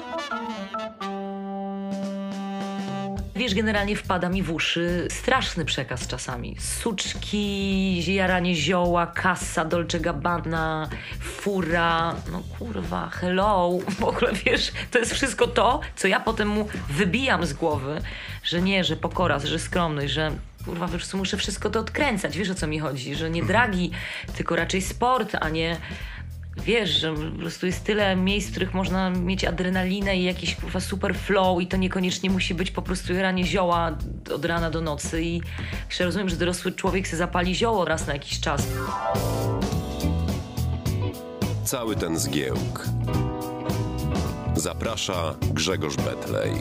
Wiesz, generalnie wpada mi w uszy straszny przekaz czasami. Suczki, jaranie zioła, kasa, Dolce Gabbana, fura, no kurwa, hello. W ogóle wiesz, to jest wszystko to, co ja potem mu wybijam z głowy, że nie, że pokora, że skromność, że kurwa, po prostu muszę wszystko to odkręcać. Wiesz, o co mi chodzi, że nie dragi, tylko raczej sport, a nie... Wiesz, że po prostu jest tyle miejsc, w których można mieć adrenalinę i jakiś kurwa super flow i to niekoniecznie musi być po prostu jaranie zioła od rana do nocy i jeszcze rozumiem, że dorosły człowiek se zapali zioło raz na jakiś czas. Cały ten zgiełk. Zaprasza Grzegorz Betlej.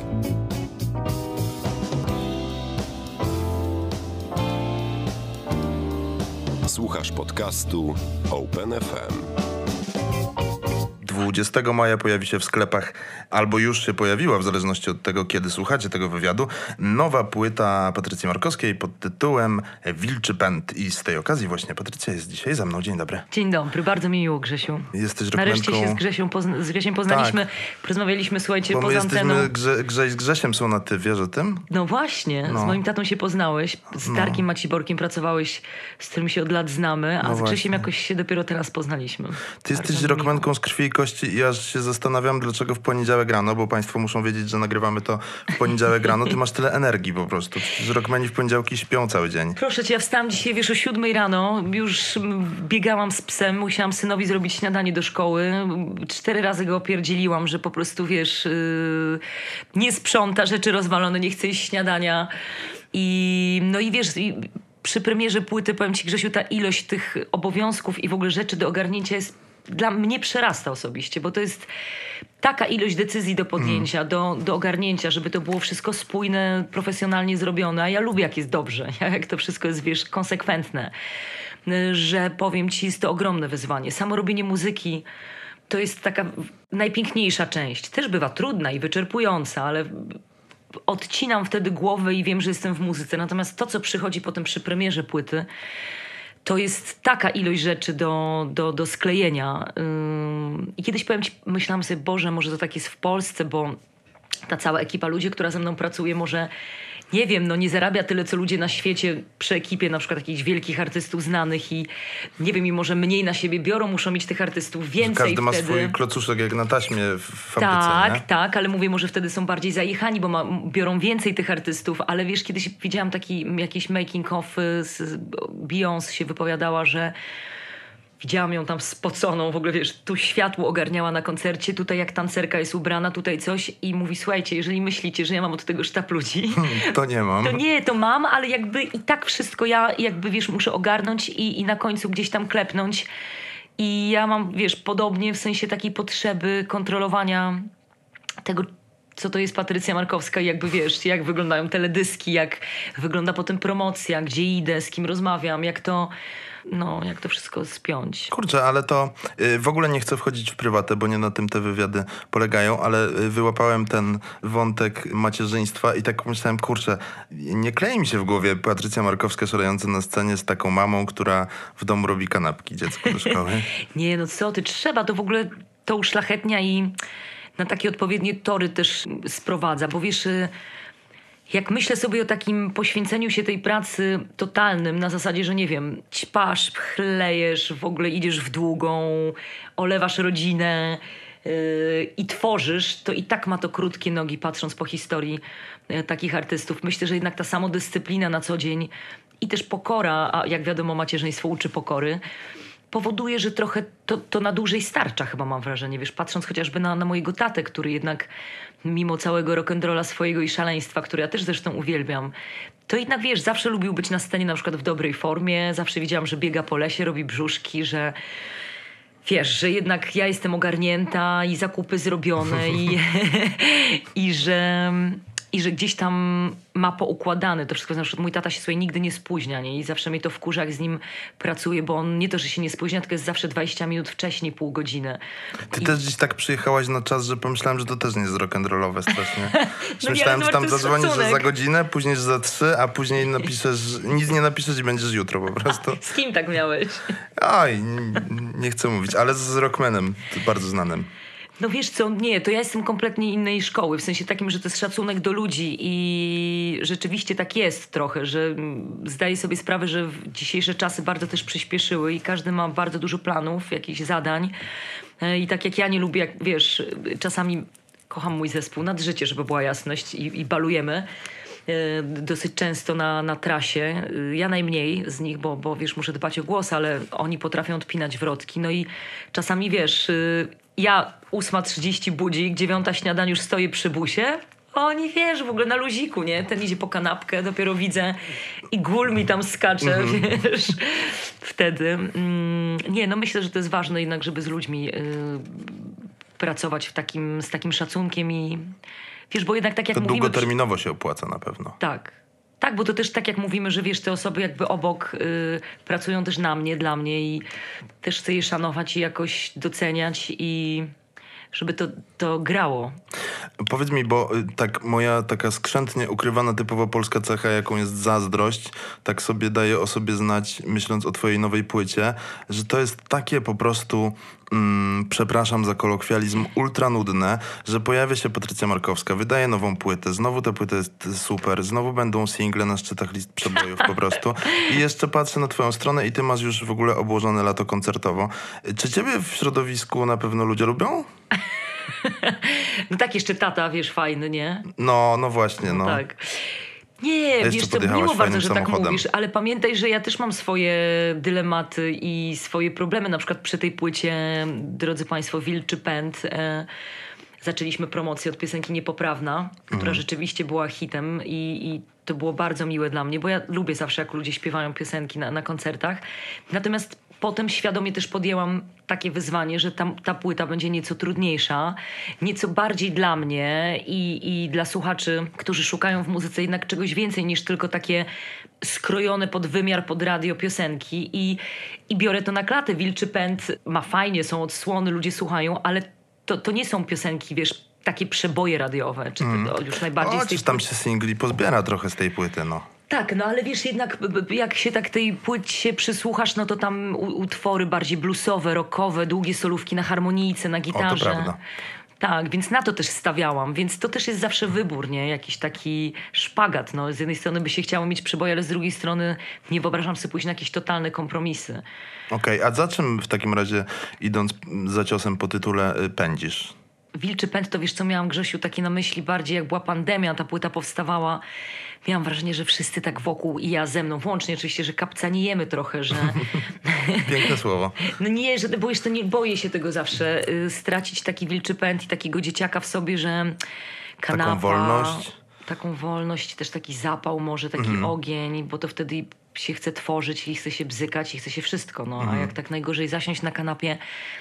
Słuchasz podcastu Open FM. 20 maja pojawi się w sklepach, albo już się pojawiła, w zależności od tego, kiedy słuchacie tego wywiadu, nowa płyta Patrycji Markowskiej pod tytułem Wilczy Pęd. I z tej okazji właśnie Patrycja jest dzisiaj ze mną. Dzień dobry. Dzień dobry, bardzo mi miło, Grzesiu. Jesteś rockmanką... Nareszcie się z Grzesiem poznaliśmy, tak. Porozmawialiśmy, słuchajcie, bo poza anteną. Grześ z Grzesiem są na ty, wiesz o tym? No właśnie, z moim tatą się poznałeś, z Darkiem Maciborkiem pracowałeś, z którym się od lat znamy, a z Grzesiem jakoś się dopiero teraz poznaliśmy. Ty jesteś rockmanką z krwi i kości i aż się zastanawiam, dlaczego w poniedziałek rano, bo państwo muszą wiedzieć, że nagrywamy to w poniedziałek rano. Ty masz tyle energii po prostu. Przecież rockmeni w poniedziałki śpią cały dzień. Proszę cię, ja wstałam dzisiaj, wiesz, o 7 rano. Już biegałam z psem, musiałam synowi zrobić śniadanie do szkoły. 4 razy go opierdzieliłam, że po prostu, wiesz, nie sprząta, rzeczy rozwalone, nie chce iść śniadania. No i wiesz... Przy premierze płyty, powiem ci, Grzesiu, ta ilość tych obowiązków i w ogóle rzeczy do ogarnięcia jest dla mnie przerasta osobiście, bo to jest taka ilość decyzji do podjęcia, do ogarnięcia, żeby to było wszystko spójne, profesjonalnie zrobione. A ja lubię, jak jest dobrze, jak to wszystko jest, wiesz, konsekwentne. Że powiem ci, jest to ogromne wyzwanie. Samo robienie muzyki to jest taka najpiękniejsza część. Też bywa trudna i wyczerpująca, ale... odcinam wtedy głowę i wiem, że jestem w muzyce. Natomiast to, co przychodzi potem przy premierze płyty, to jest taka ilość rzeczy do sklejenia. I kiedyś powiem ci, myślałam sobie, Boże, może to tak jest w Polsce, bo ta cała ekipa ludzi, która ze mną pracuje, może... Nie wiem, no nie zarabia tyle, co ludzie na świecie przy ekipie na przykład jakichś wielkich artystów znanych i nie wiem, i może mniej na siebie biorą, muszą mieć tych artystów więcej. Każdy ma swój klocuszek jak na taśmie w fabryce, tak, nie? Tak, ale mówię, może wtedy są bardziej zajechani, bo biorą więcej tych artystów, ale wiesz, kiedyś widziałam taki jakiś making of, Beyoncé się wypowiadała, że widziałam ją tam spoconą, w ogóle wiesz, tu światło ogarniała na koncercie, tutaj jak tancerka jest ubrana, tutaj coś i mówi, słuchajcie, jeżeli myślicie, że ja mam od tego sztab ludzi... To nie mam. To nie, to mam, ale jakby i tak wszystko ja jakby, wiesz, muszę ogarnąć i na końcu gdzieś tam klepnąć. I ja mam, wiesz, podobnie w sensie takiej potrzeby kontrolowania tego, co to jest Patrycja Markowska i jakby, wiesz, jak wyglądają teledyski, jak wygląda potem promocja, gdzie idę, z kim rozmawiam, jak to wszystko spiąć. Kurczę, ale to w ogóle nie chcę wchodzić w prywatę, bo nie na tym te wywiady polegają, ale wyłapałem ten wątek macierzyństwa i tak pomyślałem, kurczę, nie klei mi się w głowie Patrycja Markowska szalejąca na scenie z taką mamą, która w domu robi kanapki dziecku do szkoły. Nie, no co ty, trzeba to w ogóle to uszlachetnia i na takie odpowiednie tory też sprowadza, bo wiesz... Jak myślę sobie o takim poświęceniu się tej pracy totalnym, na zasadzie, że nie wiem, ćpasz, chlejesz, w ogóle idziesz w długą, olewasz rodzinę i tworzysz, to i tak ma to krótkie nogi, patrząc po historii takich artystów. Myślę, że jednak ta samodyscyplina na co dzień i też pokora, a jak wiadomo macierzyństwo uczy pokory, powoduje, że trochę to na dłużej starcza, chyba mam wrażenie. Wiesz, patrząc chociażby na mojego tatę, który jednak mimo całego rock'n'rolla swojego i szaleństwa, które ja też zresztą uwielbiam, to jednak, wiesz, zawsze lubił być na scenie na przykład w dobrej formie. Zawsze widziałam, że biega po lesie, robi brzuszki, że wiesz, że jednak ja jestem ogarnięta i zakupy zrobione i że gdzieś tam ma poukładane to wszystko. Na przykład mój tata się sobie nigdy nie spóźnia, nie? I zawsze mnie to wkurza, jak z nim pracuję, bo on nie to, że się nie spóźnia, tylko jest zawsze 20 minut wcześniej, pół godziny. Ty też gdzieś tak przyjechałaś na czas, że pomyślałem, że to też nie jest rock'n'rollowe strasznie. No myślałem, że tam zadzwonisz szacunek. za godzinę, później za 3, a później napiszesz, nic nie napiszesz i będziesz jutro po prostu. Z kim tak miałeś? Oj, nie chcę mówić, ale z rockmanem bardzo znanym. No wiesz co, nie, to ja jestem kompletnie innej szkoły, w sensie takim, że to jest szacunek do ludzi i rzeczywiście tak jest trochę, że zdaję sobie sprawę, że dzisiejsze czasy bardzo też przyspieszyły i każdy ma bardzo dużo planów, jakichś zadań i tak jak ja nie lubię, jak wiesz, czasami kocham mój zespół nad życie, żeby była jasność i balujemy dosyć często na trasie. Ja najmniej z nich, bo wiesz, muszę dbać o głos, ale oni potrafią odpinać wrotki. No i czasami wiesz, ja 8:30 budzik, 9:00 śniadań, już stoję przy busie. Oni, wiesz, w ogóle na luziku, nie? Ten idzie po kanapkę, dopiero widzę i gól mi tam skacze, wiesz. Wtedy. Nie, no myślę, że to jest ważne jednak, żeby z ludźmi pracować z takim szacunkiem i wiesz, bo jednak tak jak to mówimy... długoterminowo się opłaca na pewno. Tak. Tak, bo to też tak jak mówimy, że wiesz, te osoby jakby obok pracują też na mnie, dla mnie i też chcę je szanować i jakoś doceniać i żeby to grało. Powiedz mi, bo tak moja taka skrzętnie ukrywana typowo polska cecha, jaką jest zazdrość, tak sobie daje o sobie znać, myśląc o twojej nowej płycie, że to jest takie po prostu, przepraszam za kolokwializm, ultra nudne, że pojawia się Patrycja Markowska, wydaje nową płytę, znowu ta płyta jest super, znowu będą single na szczytach list przebojów po prostu i jeszcze patrzę na twoją stronę i ty masz już w ogóle obłożone lato koncertowo. Czy ciebie w środowisku na pewno ludzie lubią? No tak, jeszcze tata, wiesz, fajny, nie? No właśnie, no. Tak. Nie, wiesz co, miło bardzo, że tak mówisz, ale pamiętaj, że ja też mam swoje dylematy i swoje problemy. Na przykład przy tej płycie, drodzy państwo, Wilczy Pęd, zaczęliśmy promocję od piosenki Niepoprawna, która rzeczywiście była hitem i to było bardzo miłe dla mnie, bo ja lubię zawsze, jak ludzie śpiewają piosenki na koncertach. Natomiast potem świadomie też podjęłam takie wyzwanie, że ta płyta będzie nieco trudniejsza, nieco bardziej dla mnie i dla słuchaczy, którzy szukają w muzyce jednak czegoś więcej niż tylko takie skrojone pod wymiar, pod radio piosenki i biorę to na klatę. Wilczy Pęd ma fajnie, są odsłony, ludzie słuchają, ale to nie są piosenki, wiesz, takie przeboje radiowe, czy to już najbardziej z tej tam się singli pozbiera trochę z tej płyty, no. Tak, no ale wiesz, jednak jak się tak tej płycie przysłuchasz, no to tam utwory bardziej bluesowe, rockowe, długie solówki na harmonijce, na gitarze. O, to prawda. Tak, więc na to też stawiałam, więc to też jest zawsze wybór, nie? Jakiś taki szpagat, no. Z jednej strony by się chciało mieć przeboje, ale z drugiej strony nie wyobrażam sobie pójść na jakieś totalne kompromisy. Okej, a za czym w takim razie, idąc za ciosem po tytule, pędzisz? Wilczy Pęd to wiesz co, miałam, Grzesiu, takie na myśli bardziej jak była pandemia, ta płyta powstawała. Miałam wrażenie, że wszyscy tak wokół i ja ze mną, włącznie oczywiście, że kapcanijemy trochę, że... Piękne słowo. No nie, bo jeszcze nie boję się tego zawsze, stracić taki Wilczy Pęd i takiego dzieciaka w sobie, że kanapa... Taką wolność, też taki zapał może, taki ogień, bo to wtedy się chce tworzyć i chce się bzykać i chce się wszystko, no. A jak tak najgorzej zasiąść na kanapie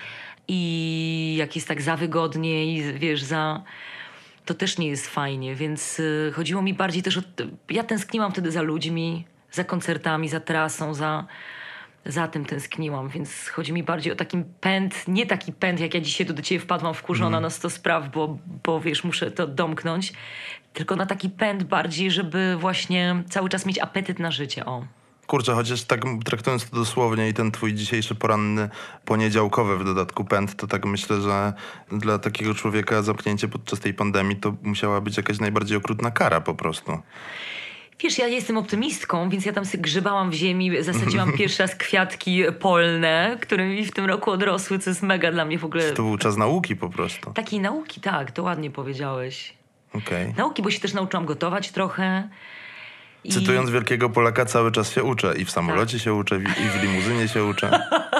i jak jest tak za wygodnie i wiesz, to też nie jest fajnie, więc chodziło mi bardziej też ja tęskniłam wtedy za ludźmi, za koncertami, za trasą, za tym tęskniłam, więc chodzi mi bardziej o taki pęd, nie taki pęd, jak ja dzisiaj do ciebie wpadłam wkurzona na 100 spraw, bo wiesz, muszę to domknąć, tylko na taki pęd bardziej, żeby właśnie cały czas mieć apetyt na życie, o. Kurczę, chociaż tak traktując to dosłownie i ten twój dzisiejszy poranny, poniedziałkowy w dodatku pęd, to tak myślę, że dla takiego człowieka zamknięcie podczas tej pandemii to musiała być jakaś najbardziej okrutna kara po prostu. Wiesz, ja jestem optymistką, więc ja tam sobie grzebałam w ziemi, zasadziłam pierwszy raz kwiatki polne, które mi w tym roku odrosły, co jest mega dla mnie w ogóle... To był czas nauki po prostu. Takiej nauki, tak, to ładnie powiedziałeś. Okej. Nauki, bo się też nauczyłam gotować trochę. Cytując wielkiego Polaka, cały czas się uczę. I w samolocie się uczę, i w limuzynie się uczę.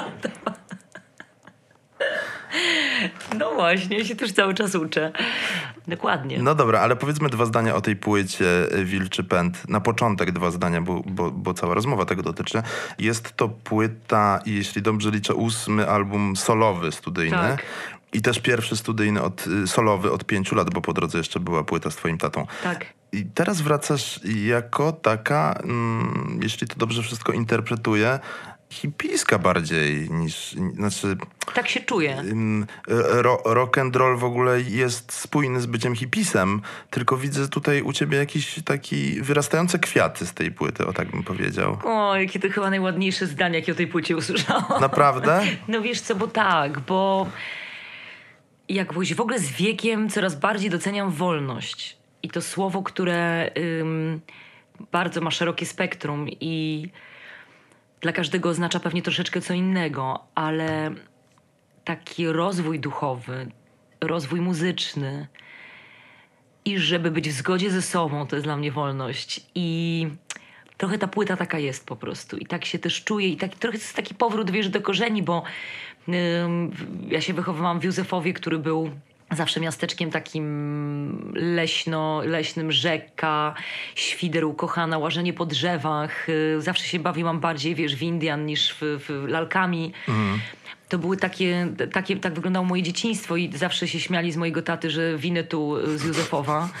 No właśnie, ja się też cały czas uczę. Dokładnie. No dobra, ale powiedzmy 2 zdania o tej płycie Wilczy Pęd. Na początek 2 zdania, bo cała rozmowa tego dotyczy. Jest to płyta, jeśli dobrze liczę, 8. album solowy, studyjny. Tak. I też pierwszy studyjny solowy od 5 lat, bo po drodze jeszcze była płyta z twoim tatą. Tak. I teraz wracasz jako taka, jeśli to dobrze wszystko interpretuję, hipiska bardziej niż... Znaczy, tak się czuję. Rock and roll w ogóle jest spójny z byciem hipisem, tylko widzę tutaj u ciebie jakiś taki wyrastające kwiaty z tej płyty, o tak bym powiedział. O, jakie to chyba najładniejsze zdanie, jakie o tej płycie usłyszałam. Naprawdę? No wiesz co, bo jakoś w ogóle z wiekiem coraz bardziej doceniam wolność. I to słowo, które bardzo ma szerokie spektrum i dla każdego oznacza pewnie troszeczkę co innego, ale taki rozwój duchowy, rozwój muzyczny i żeby być w zgodzie ze sobą, to jest dla mnie wolność. I trochę ta płyta taka jest po prostu. I tak się też czuję. I tak, trochę jest taki powrót, wiesz, do korzeni, bo ja się wychowywałam w Józefowie, który był zawsze miasteczkiem takim leśnym, rzeka, świder ukochana, łażenie po drzewach. Zawsze się bawiłam bardziej, wiesz, w Indian niż w lalkami. To były tak wyglądało moje dzieciństwo i zawsze się śmiali z mojego taty, że winę tu z Józefowa.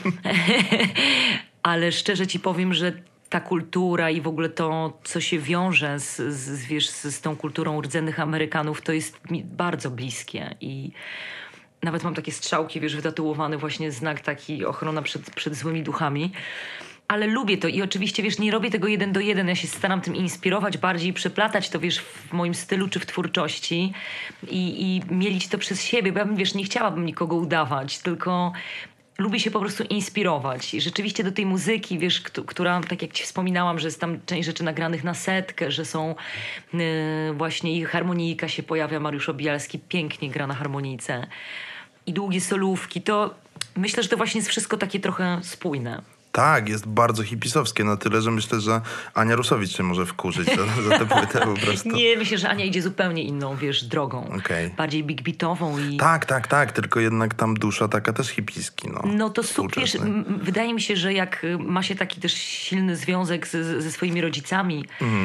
Ale szczerze ci powiem, że ta kultura i w ogóle to, co się wiąże z tą kulturą rdzennych Amerykanów, to jest mi bardzo bliskie i nawet mam takie strzałki, wiesz, wytatuowany właśnie znak taki ochrona przed złymi duchami. Ale lubię to i oczywiście, wiesz, nie robię tego 1 do 1. Ja się staram tym inspirować bardziej, przeplatać to, wiesz, w moim stylu czy w twórczości i mielić to przez siebie, bo ja, wiesz, nie chciałabym nikogo udawać, tylko lubię się po prostu inspirować. I rzeczywiście do tej muzyki, wiesz, która, tak jak ci wspominałam, że jest tam część rzeczy nagranych na setkę, że są właśnie i harmonijka się pojawia, Mariusz Obialski pięknie gra na harmonijce i długie solówki, to myślę, że to właśnie jest wszystko takie trochę spójne. Tak, jest bardzo hipisowskie na tyle, że myślę, że Ania Rusowicz się może wkurzyć za tę płytę po prostu. Nie, myślę, że Ania idzie zupełnie inną, wiesz, drogą. Okay. Bardziej big beatową i... Tak, tylko jednak tam dusza taka też hipiski, no. No to super, wiesz, wydaje mi się, że jak ma się taki też silny związek ze swoimi rodzicami,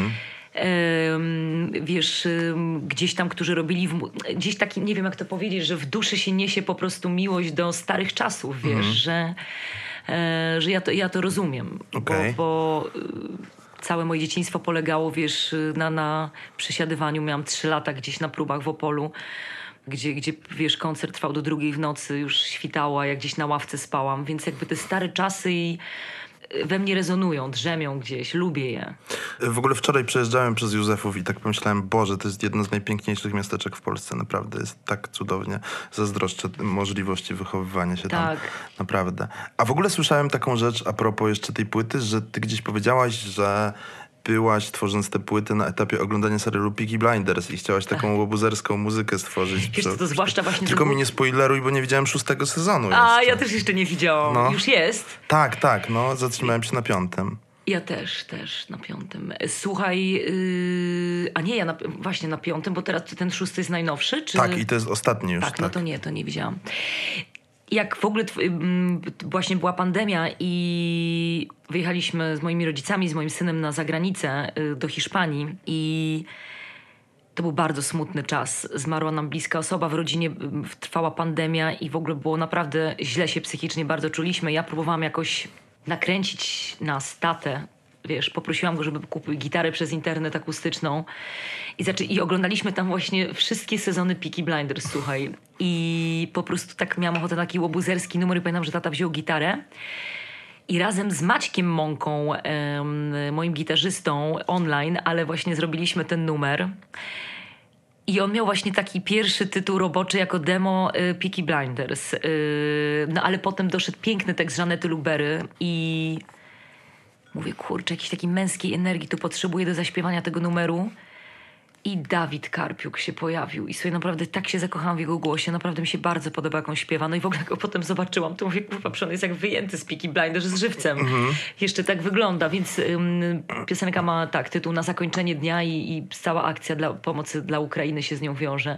wiesz, gdzieś tam, którzy robili gdzieś taki, nie wiem jak to powiedzieć, że w duszy się niesie po prostu miłość do starych czasów, wiesz, że ja to rozumiem, okay. bo całe moje dzieciństwo polegało, wiesz, na przesiadywaniu. Miałam 3 lata gdzieś na próbach w Opolu, gdzie wiesz, koncert trwał do 2 w nocy, już świtało, a ja gdzieś na ławce spałam, więc jakby te stare czasy we mnie rezonują, drzemią gdzieś, lubię je. W ogóle wczoraj przejeżdżałem przez Józefów i tak pomyślałem, Boże, to jest jedno z najpiękniejszych miasteczek w Polsce, naprawdę, jest tak cudownie. Zazdroszczę możliwości wychowywania się tam, naprawdę. A w ogóle słyszałem taką rzecz a propos jeszcze tej płyty, że ty gdzieś powiedziałaś, że byłaś, tworząc tę płytę, na etapie oglądania serialu Peaky Blinders i chciałaś taką łobuzerską muzykę stworzyć. Wiesz, to zwłaszcza właśnie... Tylko mi nie spoileruj, bo nie widziałem 6. sezonu A, jeszcze. ja też jeszcze nie widziałam. No. Już jest? Tak, no, zatrzymałem się na 5. Ja też na 5. Słuchaj, a nie, ja właśnie na 5, bo teraz ten 6 jest najnowszy, czy... Tak, i to jest ostatni już. Tak, no to nie widziałam. Jak w ogóle właśnie była pandemia i wyjechaliśmy z moimi rodzicami, z moim synem na zagranicę do Hiszpanii i to był bardzo smutny czas. Zmarła nam bliska osoba, w rodzinie trwała pandemia i w ogóle było naprawdę źle się psychicznie bardzo czuliśmy. Ja próbowałam jakoś nakręcić nas, tatę. Wiesz, poprosiłam go, żeby kupił gitarę przez internet akustyczną i oglądaliśmy tam właśnie wszystkie sezony Peaky Blinders, słuchaj. I po prostu tak miałam ochotę na taki łobuzerski numer i pamiętam, że tata wziął gitarę i razem z Maćkiem Mąką, moim gitarzystą online, ale właśnie zrobiliśmy ten numer. I on miał właśnie taki pierwszy tytuł roboczy jako demo Peaky Blinders. No ale potem doszedł piękny tekst Żanety Lubery i... Mówię, kurczę, jakiejś takiej męskiej energii tu potrzebuję do zaśpiewania tego numeru. I Dawid Karpiuk się pojawił. I sobie naprawdę tak się zakochałam w jego głosie. Naprawdę mi się bardzo podoba, jak on śpiewa. No i w ogóle jak go potem zobaczyłam, to mówię, kurwa, on jest jak wyjęty z Peaky Blinders z żywcem. Jeszcze tak wygląda, więc piosenka ma tytuł Na zakończenie dnia i cała akcja pomocy dla Ukrainy się z nią wiąże.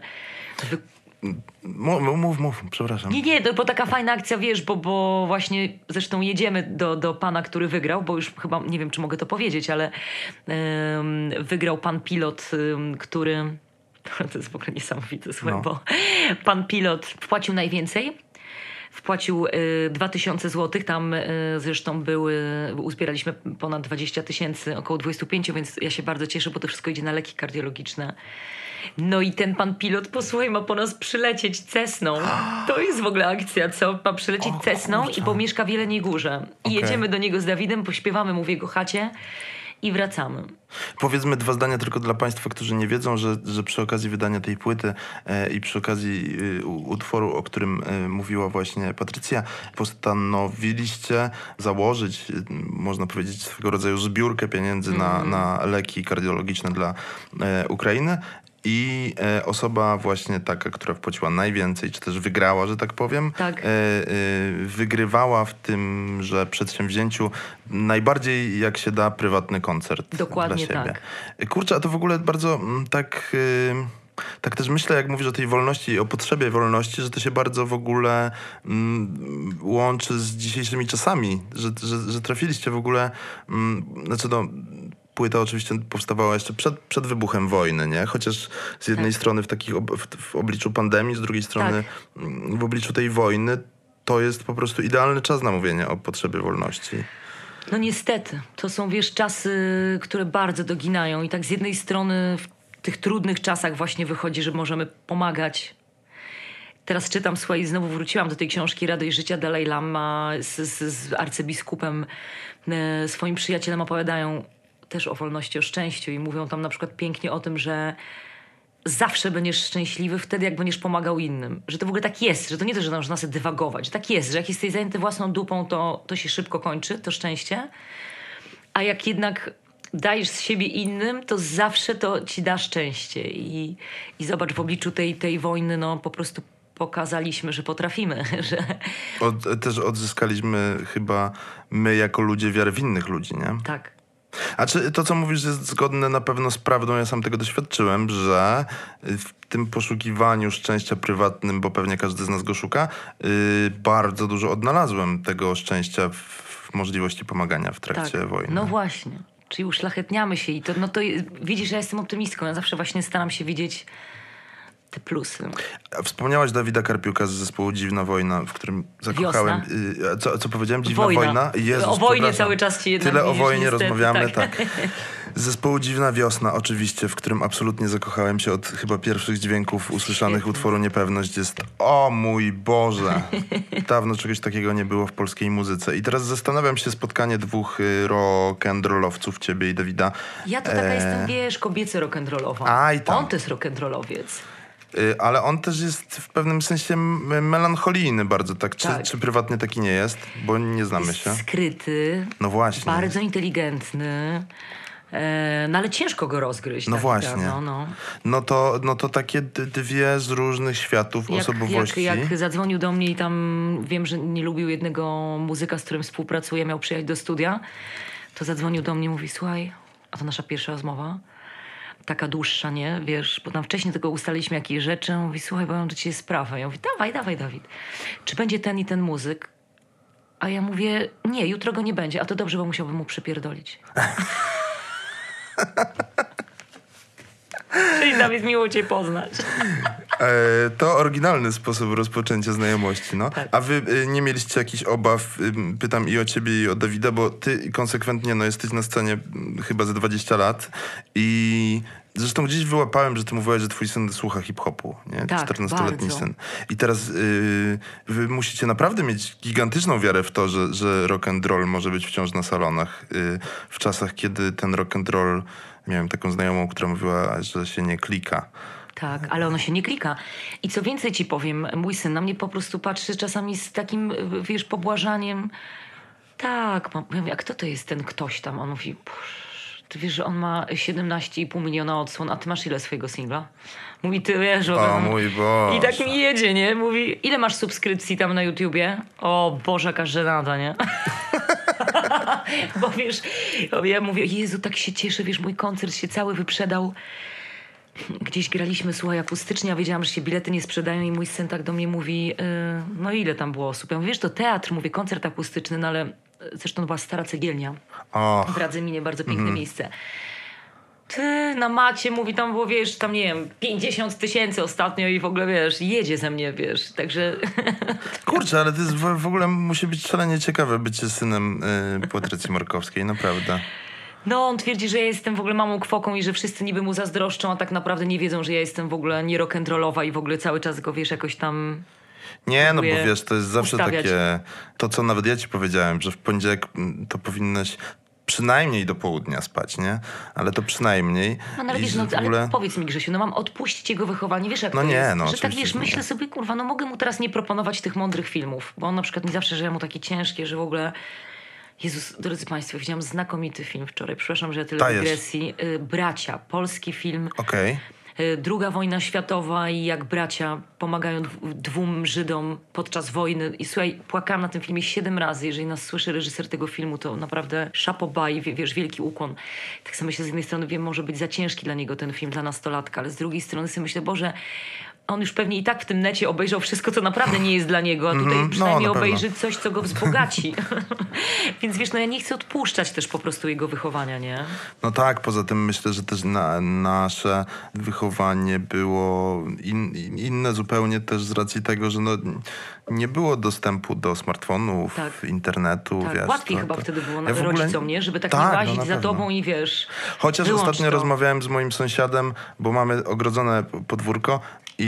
Mów, przepraszam. Nie, bo taka fajna akcja, wiesz, bo właśnie zresztą jedziemy do pana, który wygrał, bo już chyba, nie wiem, czy mogę to powiedzieć, ale wygrał pan pilot, który... To jest w ogóle niesamowite, słuchaj, bo pan pilot wpłacił najwięcej. Wpłacił 2000 złotych, tam zresztą uzbieraliśmy ponad 20 000, około 25, więc ja się bardzo cieszę, bo to wszystko idzie na leki kardiologiczne. No i ten pan pilot, posłuchaj, ma po nas przylecieć Cessną. To jest w ogóle akcja, co? Ma przylecieć Cessną i mieszka w Jeleniej Górze. I jedziemy do niego z Dawidem, pośpiewamy mu w jego chacie i wracamy. Powiedzmy 2 zdania tylko dla państwa, którzy nie wiedzą, że przy okazji wydania tej płyty i przy okazji utworu, o którym mówiła właśnie Patrycja, postanowiliście założyć, można powiedzieć, swego rodzaju zbiórkę pieniędzy na leki kardiologiczne dla Ukrainy. I osoba właśnie taka, która wpłaciła najwięcej, czy też wygrała, że tak powiem, Tak. Wygrywała w tymże przedsięwzięciu najbardziej, jak się da, prywatny koncert. Dokładnie dla siebie. tak. Kurczę, a to w ogóle bardzo tak... Tak też myślę, jak mówisz o tej wolności i o potrzebie wolności, że to się bardzo w ogóle łączy z dzisiejszymi czasami, że trafiliście w ogóle... Płyta oczywiście powstawała jeszcze przed wybuchem wojny, nie? Chociaż z jednej strony w obliczu pandemii, z drugiej strony w obliczu tej wojny, to jest po prostu idealny czas na mówienie o potrzebie wolności. No niestety, to są, wiesz, czasy, które bardzo doginają i tak z jednej strony w tych trudnych czasach właśnie wychodzi, że możemy pomagać. Teraz czytam, słuchaj, znowu wróciłam do tej książki Rady i życia Dalaj Lama z arcybiskupem, swoim przyjacielem opowiadają też o wolności, o szczęściu i mówią tam na przykład pięknie o tym, że zawsze będziesz szczęśliwy wtedy, jak będziesz pomagał innym. Że to w ogóle tak jest, że to nie to, że można sobie dywagować, że tak jest, że jak jesteś zajęty własną dupą, to się szybko kończy, to szczęście. A jak jednak dajesz z siebie innym, to zawsze to ci da szczęście. I zobacz, w obliczu tej wojny, no po prostu pokazaliśmy, że potrafimy. Że... Też odzyskaliśmy chyba my jako ludzie wiarę w innych ludzi, nie? Tak. A czy to, co mówisz, jest zgodne na pewno z prawdą? Ja sam tego doświadczyłem, że w tym poszukiwaniu szczęścia prywatnym, bo pewnie każdy z nas go szuka, bardzo dużo odnalazłem tego szczęścia w możliwości pomagania w trakcie wojny. No właśnie. Czyli uszlachetniamy się i to widzisz, ja jestem optymistką. Ja zawsze właśnie staram się widzieć te plusy. Wspomniałaś Dawida Karpiuka z zespołu Dziwna Wojna, w którym zakochałem... Co powiedziałem? Dziwna Wojna? Jezus, o wojnie cały czas ci jednak tyle mówisz, o wojnie niestety, rozmawiamy, tak. Z zespołu Dziwna Wiosna oczywiście, w którym absolutnie zakochałem się od chyba pierwszych dźwięków usłyszanych utworu Niepewność. Jest, o mój Boże, dawno czegoś takiego nie było w polskiej muzyce. I teraz zastanawiam się, spotkanie 2 rock'n'rollowców, ciebie i Dawida. Ja to taka jestem, wiesz, kobiecy rock'n'rollowa. Aj tam. On to jest rock'n'rollowiec. Ale on też jest w pewnym sensie melancholijny bardzo, tak? Tak. Czy prywatnie taki nie jest? Bo nie znamy się. Skryty. No właśnie. Bardzo inteligentny. No ale ciężko go rozgryźć. No tak właśnie. Naprawdę, No to takie 2 z różnych światów osobowości. Jak zadzwonił do mnie i tam wiem, że nie lubił jednego muzyka, z którym współpracuje, miał przyjechać do studia, to zadzwonił do mnie i mówi, słuchaj, a to nasza pierwsza rozmowa, taka dłuższa, nie? Wiesz, bo tam wcześniej tylko ustaliliśmy jakieś rzeczy. On mówi, słuchaj, bo mam do ciebie sprawę. Ja mówię, dawaj, Dawid. Czy będzie ten i ten muzyk? A ja mówię, nie, jutro go nie będzie. A to dobrze, bo musiałbym mu przypierdolić. Czyli Dawid, miło cię poznać. To oryginalny sposób rozpoczęcia znajomości, no. Tak. A wy nie mieliście jakichś obaw, pytam i o ciebie, i o Dawida, bo ty konsekwentnie jesteś na scenie chyba ze 20 lat i zresztą gdzieś wyłapałem, że ty mówiłaś, że twój syn słucha hip-hopu, nie? Tak, 14-letni bardzo. syn. I teraz wy musicie naprawdę mieć gigantyczną wiarę w to, że rock and roll może być wciąż na salonach. W czasach, kiedy ten rock and roll, miałem taką znajomą, która mówiła, że się nie klika. Tak, ale ono się nie klika. I co więcej ci powiem, mój syn na mnie po prostu patrzy czasami z takim, wiesz, pobłażaniem. Tak, mówię, a kto to jest ten ktoś tam? On mówi, ty wiesz, że on ma 17,5 miliona odsłon, a ty masz ile swojego singla? Mówi, ty wiesz, O mój Boże. I tak mi jedzie, nie? Mówi, ile masz subskrypcji tam na YouTubie? O Boże, jaka żenada, nie? Bo wiesz, ja mówię, Jezu, tak się cieszę, wiesz, mój koncert się cały wyprzedał. Gdzieś graliśmy, słuchaj, akustycznie, ja wiedziałam, że się bilety nie sprzedają i mój syn tak do mnie mówi, no ile tam było osób? Ja mówię, wiesz, to teatr, mówię, koncert akustyczny, no ale zresztą była Stara Cegielnia w Radzyminie, bardzo piękne miejsce. Ty, na macie, mówi, tam było, wiesz, tam nie wiem, 50 000 ostatnio i w ogóle, wiesz, jedzie ze mnie, wiesz, także... Kurczę, ale to jest w ogóle musi być szalenie ciekawe bycie synem Patrycji Markowskiej, naprawdę. No, on twierdzi, że ja jestem w ogóle mamą kwoką i że wszyscy niby mu zazdroszczą, a tak naprawdę nie wiedzą, że ja jestem w ogóle nie rock'n'rollowa i w ogóle cały czas go, wiesz, jakoś tam... Nie, no bo wiesz, to jest zawsze ustawiać. takie... To, co nawet ja ci powiedziałem, że w poniedziałek to powinnaś przynajmniej do południa spać, nie? Ale to przynajmniej. No ale wiesz, ale powiedz mi, Grzesiu, mam odpuścić jego wychowanie, wiesz jak to jest? Że tak wiesz, myślę sobie, kurwa, mogę mu teraz nie proponować tych mądrych filmów, bo on na przykład mi zawsze, że ja mu takie ciężkie, że w ogóle... Jezus, drodzy Państwo, widziałam znakomity film wczoraj, przepraszam, że ja tyle dygresji. Bracia, polski film. Okej. II wojna światowa i jak bracia pomagają dwóm Żydom podczas wojny. I słuchaj, płakałam na tym filmie 7 razy. Jeżeli nas słyszy reżyser tego filmu, to naprawdę chapeau bas i wiesz, wielki ukłon. Tak samo myślę, z jednej strony wiem, może być za ciężki dla niego ten film, dla nastolatka, ale z drugiej strony sobie myślę, Boże, on już pewnie i tak w tym necie obejrzał wszystko, co naprawdę nie jest dla niego, a tutaj przynajmniej obejrzy coś, co go wzbogaci. Więc wiesz, ja nie chcę odpuszczać też po prostu jego wychowania, nie? No tak, poza tym myślę, że też nasze wychowanie było inne zupełnie też z racji tego, że nie było dostępu do smartfonów, internetu. Tak, wiesz, łatwiej chyba wtedy było rodzicom, nie? Żeby tak nie łazić za tobą i wiesz... Chociaż ostatnio rozmawiałem z moim sąsiadem, bo mamy ogrodzone podwórko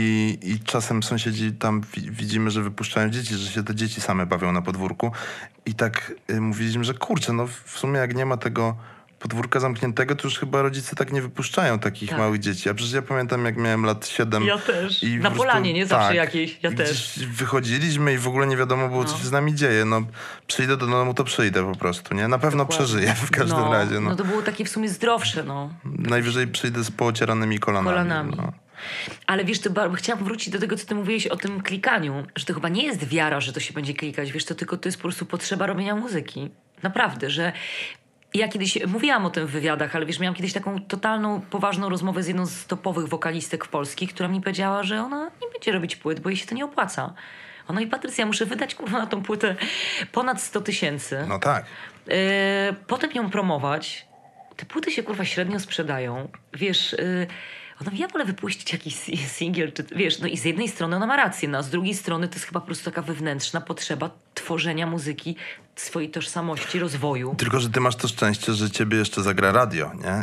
i czasem sąsiedzi tam widzimy, że wypuszczają dzieci, że się te dzieci same bawią na podwórku i tak mówiliśmy, że kurczę, w sumie jak nie ma tego podwórka zamkniętego, to już chyba rodzice tak nie wypuszczają takich małych dzieci. A przecież ja pamiętam, jak miałem lat 7. Ja też. I na polanie, nie? Zawsze jakieś. Ja też. Wychodziliśmy i w ogóle nie wiadomo było, co się z nami dzieje. Przyjdę do domu, to przyjdę po prostu, nie? Na pewno przeżyję w każdym razie. No to było takie w sumie zdrowsze, Najwyżej przyjdę z poocieranymi kolanami. Ale wiesz, chciałam wrócić do tego, co ty mówiłeś o tym klikaniu, że to chyba nie jest wiara, że to się będzie klikać, wiesz, to tylko to jest po prostu potrzeba robienia muzyki. Naprawdę, że ja kiedyś mówiłam o tym w wywiadach, ale wiesz, miałam kiedyś taką totalną, poważną rozmowę z jedną z topowych wokalistek w Polski, która mi powiedziała, że ona nie będzie robić płyt, bo jej się to nie opłaca. Ona i Patrycja, muszę wydać kurwa na tą płytę ponad 100 000. No tak. Potem ją promować. Te płyty się kurwa średnio sprzedają. Wiesz... Ona mówi, ja wolę wypuścić jakiś singiel, czy wiesz, i z jednej strony ona ma rację, a z drugiej strony to jest chyba po prostu taka wewnętrzna potrzeba tworzenia muzyki, swojej tożsamości, rozwoju. Tylko, że ty masz to szczęście, że ciebie jeszcze zagra radio, nie?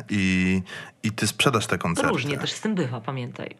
I ty sprzedasz te koncerty. Różnie też z tym bywa, pamiętaj.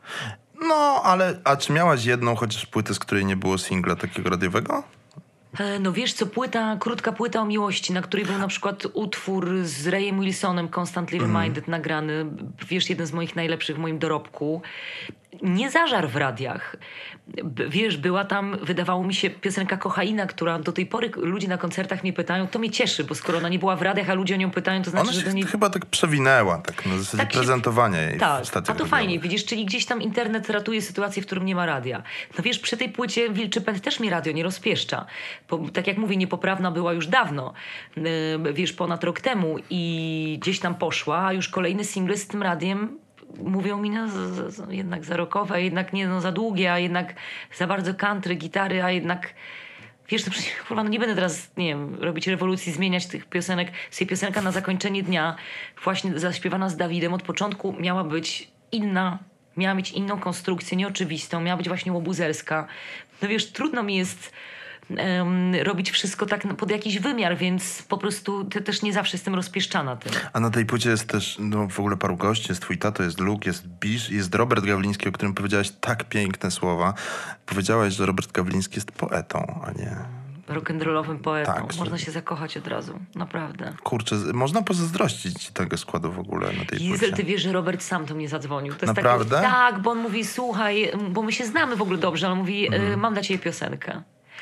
A czy miałaś jedną chociaż płytę, z której nie było singla takiego radiowego? No wiesz co, krótka płyta o miłości, na której był na przykład utwór z Rayem Wilsonem, Constantly Reminded, nagrany, wiesz, jeden z moich najlepszych w moim dorobku. Nie zażarł w radiach. Wiesz, była tam, wydawało mi się, piosenka Kochaina, która do tej pory ludzie na koncertach mnie pytają, to mnie cieszy, bo skoro ona nie była w radiach, a ludzie o nią pytają, to znaczy, ona się że to nie... chyba tak przewinęła, tak na zasadzie prezentowania jej w stacjach a to radiowych. fajnie, widzisz, czyli gdzieś tam internet ratuje sytuację, w którym nie ma radia. No wiesz, przy tej płycie Wilczy Pęd też mi radio nie rozpieszcza. Tak jak mówię, niepoprawna była już dawno, wiesz, ponad rok temu i gdzieś tam poszła, a już kolejny single z tym radiem mówią mi, jednak za rockowe, jednak nie za długie, a jednak za bardzo country, gitary, a jednak... Wiesz, kurwa, nie będę teraz, nie wiem, robić rewolucji, zmieniać tych piosenek. Sobie piosenka na zakończenie dnia, właśnie zaśpiewana z Dawidem, od początku miała być inna, miała mieć inną konstrukcję, nieoczywistą, miała być właśnie łobuzerska. No wiesz, trudno mi jest robić wszystko tak pod jakiś wymiar, więc po prostu też nie zawsze jestem rozpieszczana tym. A na tej płycie jest też w ogóle paru gości, jest twój tato, jest Luke, jest Bisz, jest Robert Gawliński, o którym powiedziałaś tak piękne słowa. Powiedziałaś, że Robert Gawliński jest poetą, a nie... rock'n'rollowym poetą. Tak, można się zakochać od razu, naprawdę. Kurczę, można pozazdrościć tego składu w ogóle na tej płycie. Ty wiesz, że Robert sam do mnie zadzwonił. To jest naprawdę? Tak, bo on mówi, słuchaj, bo my się znamy w ogóle dobrze, ale mówi, mam dla ciebie piosenkę.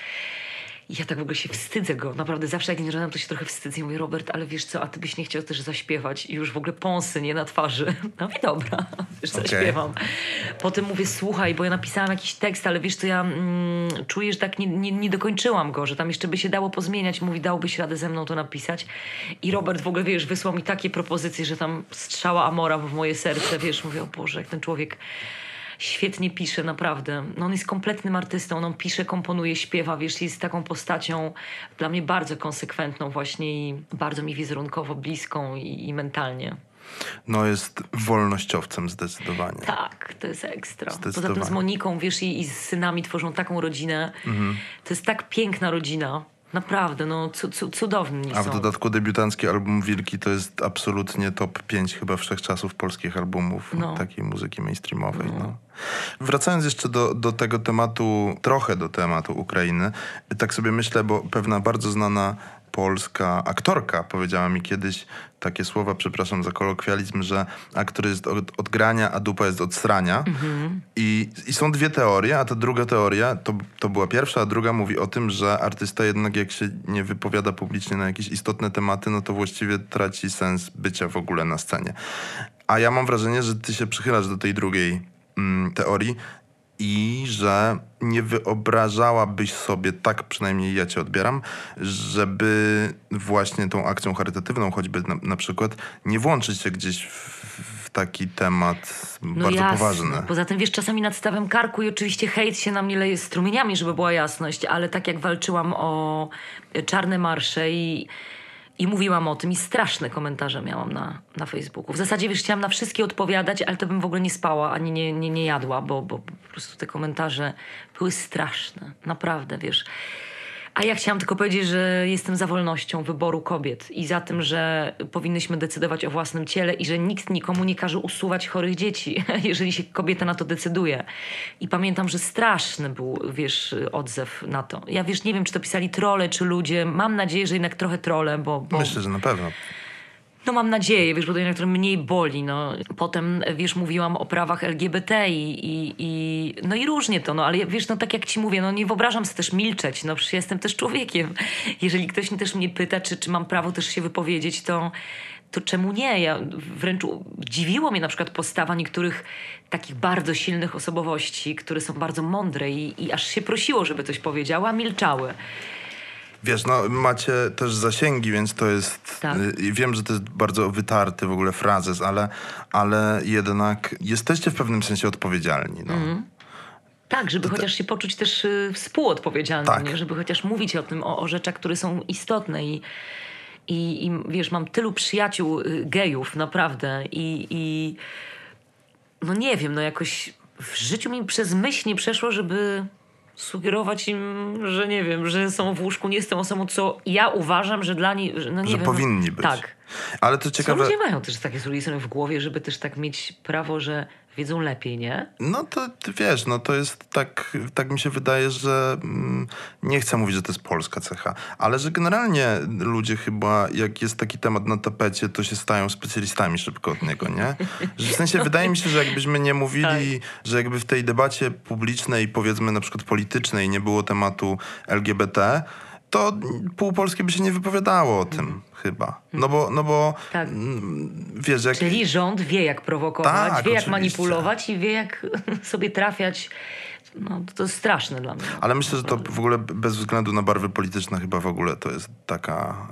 I ja tak w ogóle się wstydzę go. Naprawdę zawsze jak nie żadam, to się trochę wstydzę. I mówię, Robert, ale wiesz co, a ty byś nie chciał też zaśpiewać? I już w ogóle pąsy, nie, na twarzy. No i dobra, już zaśpiewam. Potem mówię, słuchaj, bo ja napisałam jakiś tekst, ale wiesz co, ja czuję, że tak nie dokończyłam go, że tam jeszcze by się dało pozmieniać. Mówi, dałbyś radę ze mną to napisać. I Robert w ogóle, wiesz, wysłał mi takie propozycje, że tam strzała Amora w moje serce. Wiesz, mówię, o Boże, jak ten człowiek... Świetnie pisze, naprawdę. No on jest kompletnym artystą, on pisze, komponuje, śpiewa, wiesz, jest taką postacią dla mnie bardzo konsekwentną właśnie i bardzo mi wizerunkowo bliską i mentalnie. No jest wolnościowcem zdecydowanie. Tak, to jest ekstra. Poza tym z Moniką, wiesz, i z synami tworzą taką rodzinę. To jest tak piękna rodzina. Naprawdę, no cudowni są. A w dodatku debiutancki album Wilki to jest absolutnie top 5 chyba wszechczasów polskich albumów takiej muzyki mainstreamowej. No. Wracając jeszcze do tego tematu, trochę do tematu Ukrainy, tak sobie myślę, bo pewna bardzo znana polska aktorka powiedziała mi kiedyś takie słowa, przepraszam za kolokwializm, że aktor jest od grania, a dupa jest od srania. I są dwie teorie, a ta druga teoria, to była pierwsza, a druga mówi o tym, że artysta jednak jak się nie wypowiada publicznie na jakieś istotne tematy, no to właściwie traci sens bycia w ogóle na scenie. A ja mam wrażenie, że ty się przychylasz do tej drugiej teorii i że nie wyobrażałabyś sobie, tak przynajmniej ja cię odbieram, żeby właśnie tą akcją charytatywną, choćby na przykład, nie włączyć się gdzieś w taki temat bardzo jasne. poważny. Poza tym, wiesz, czasami nad stawem karku i oczywiście hejt się na mnie leje strumieniami, żeby była jasność, ale tak jak walczyłam o czarne marsze i mówiłam o tym i straszne komentarze miałam na Facebooku. W zasadzie, wiesz, chciałam na wszystkie odpowiadać, ale to bym w ogóle nie spała, ani nie jadła, bo po prostu te komentarze były straszne. Naprawdę, wiesz. A ja chciałam tylko powiedzieć, że jestem za wolnością wyboru kobiet i za tym, że powinnyśmy decydować o własnym ciele i że nikt nikomu nie każe usuwać chorych dzieci, jeżeli się kobieta na to decyduje. I pamiętam, że straszny był, wiesz, odzew na to. Ja, wiesz, nie wiem, czy to pisali trolle, czy ludzie. Mam nadzieję, że jednak trochę trolle, bo... Myślę, że na pewno. No mam nadzieję, wiesz, bo to jednak trochę mniej boli, no. Potem, wiesz, mówiłam o prawach LGBT no i różnie to, no, ale wiesz, no tak jak ci mówię, no nie wyobrażam sobie też milczeć, no przecież jestem też człowiekiem. Jeżeli ktoś mnie też pyta, czy mam prawo też się wypowiedzieć, to czemu nie? Ja wręcz dziwiło mnie na przykład postawa niektórych takich bardzo silnych osobowości, które są bardzo mądre i aż się prosiło, żeby coś powiedziała, a milczały. Wiesz, no macie też zasięgi, więc to jest... Tak. Wiem, że to jest bardzo wytarty w ogóle frazes, ale jednak jesteście w pewnym sensie odpowiedzialni. No. Tak, żeby chociaż się poczuć też współodpowiedzialnym, Tak. nie? Żeby chociaż mówić o tym, o rzeczach, które są istotne i wiesz, mam tylu przyjaciół gejów, naprawdę i no nie wiem, no jakoś w życiu mi przez myśl nie przeszło, żeby sugerować im, że nie wiem, że są w łóżku nie z tą osobą, co ja uważam, że dla nich, no nie Że wiem. powinni być. Tak. Ale to ciekawe... Co ludzie mają też takie sobie w głowie, żeby też tak mieć prawo, że wiedzą lepiej, nie? No to wiesz, no to jest tak mi się wydaje, że nie chcę mówić, że to jest polska cecha, ale że generalnie ludzie chyba, jak jest taki temat na tapecie, to się stają specjalistami szybko od niego, nie? Że w sensie wydaje mi się, że jakbyśmy nie mówili, że jakby w tej debacie publicznej, powiedzmy na przykład politycznej, nie było tematu LGBT, to pół Polski by się nie wypowiadało o tym chyba. No bo Tak. Wiesz, jak... Czyli rząd wie, jak prowokować, Tak, wie, jak oczywiście. manipulować i wie, jak sobie trafiać. No, to jest straszne dla mnie. Ale myślę, że to w ogóle bez względu na barwy polityczne chyba w ogóle to jest taka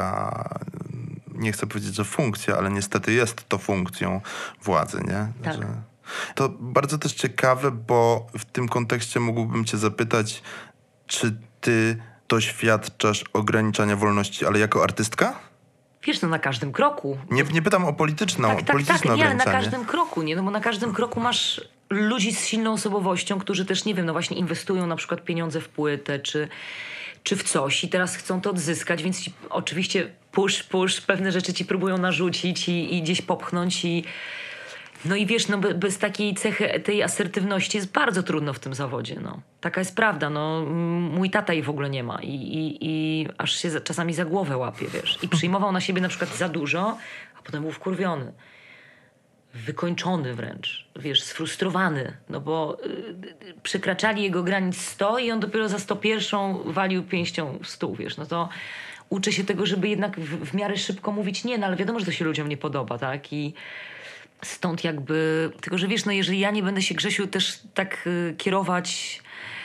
nie chcę powiedzieć, że funkcja, ale niestety jest to funkcją władzy, nie? Tak. To bardzo też ciekawe, bo w tym kontekście mógłbym cię zapytać, czy ty doświadczasz ograniczania wolności, ale jako artystka? Wiesz, no na każdym kroku. Nie pytam o polityczne Tak, nie, ale na ograniczanie. każdym kroku, nie? No bo na każdym kroku masz ludzi z silną osobowością, którzy też, nie wiem, no właśnie inwestują na przykład pieniądze w płytę, czy w coś i teraz chcą to odzyskać, więc ci, oczywiście push, pewne rzeczy ci próbują narzucić i gdzieś popchnąć no i wiesz, no bez takiej cechy, tej asertywności jest bardzo trudno w tym zawodzie, no. Taka jest prawda, no. Mój tata jej w ogóle nie ma i aż się czasami za głowę łapie, wiesz. I przyjmował na siebie na przykład za dużo, a potem był wkurwiony. Wykończony wręcz, wiesz, sfrustrowany, no bo przekraczali jego granic 100 i on dopiero za 101 walił pięścią w stół, wiesz, no to uczę się tego, żeby jednak w miarę szybko mówić nie, no ale wiadomo, że to się ludziom nie podoba, tak, i stąd jakby, tylko że wiesz, no jeżeli ja nie będę się, Grzesiu, też tak kierować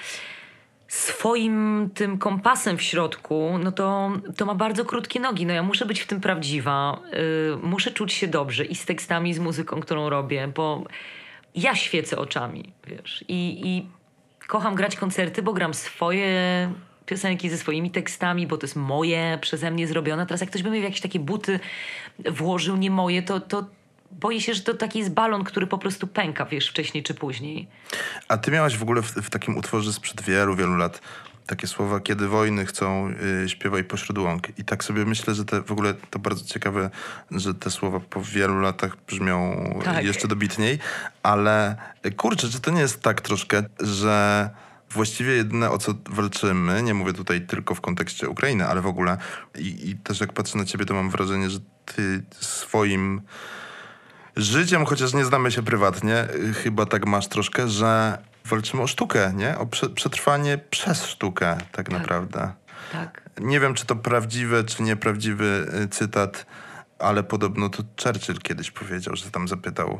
swoim tym kompasem w środku, no to ma bardzo krótkie nogi. No ja muszę być w tym prawdziwa, muszę czuć się dobrze i z tekstami, i z muzyką, którą robię, bo ja świecę oczami, wiesz, i kocham grać koncerty, bo gram swoje piosenki ze swoimi tekstami, bo to jest moje, przeze mnie zrobione. Teraz jak ktoś by mi w jakieś takie buty włożył, nie moje, to boję się, że to taki jest balon, który po prostu pęka, wiesz, wcześniej czy później. A ty miałaś w ogóle w takim utworze sprzed wielu, wielu lat takie słowa, kiedy wojny chcą, śpiewaj pośród łąk. I tak sobie myślę, że w ogóle to bardzo ciekawe, że te słowa po wielu latach brzmią jeszcze dobitniej. Ale kurczę, czy to nie jest tak troszkę, że Właściwie jedyne, o co walczymy, nie mówię tutaj tylko w kontekście Ukrainy, ale w ogóle i też jak patrzę na ciebie, to mam wrażenie, że ty swoim życiem, chociaż nie znamy się prywatnie, chyba tak masz troszkę, że walczymy o sztukę, nie? O przetrwanie przez sztukę tak naprawdę. Tak. Nie wiem, czy to prawdziwy, czy nieprawdziwy cytat, ale podobno to Churchill kiedyś powiedział, że tam zapytał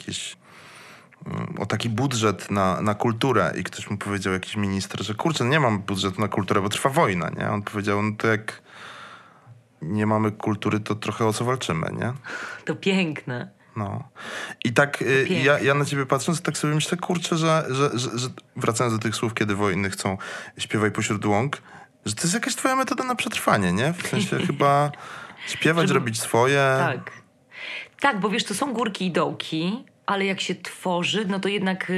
o taki budżet na kulturę i ktoś mu powiedział, jakiś minister, że kurczę, nie mam budżetu na kulturę, bo trwa wojna, nie? On powiedział, no to jak nie mamy kultury, to trochę o co walczymy, nie? To piękne. No. I tak ja na ciebie patrząc, tak sobie myślę, kurczę, że wracając do tych słów, kiedy wojny chcą śpiewać pośród łąk, że to jest jakaś twoja metoda na przetrwanie, nie? W sensie chyba śpiewać, robić swoje. Tak. Tak, bo wiesz, to są górki i dołki, ale jak się tworzy, no to jednak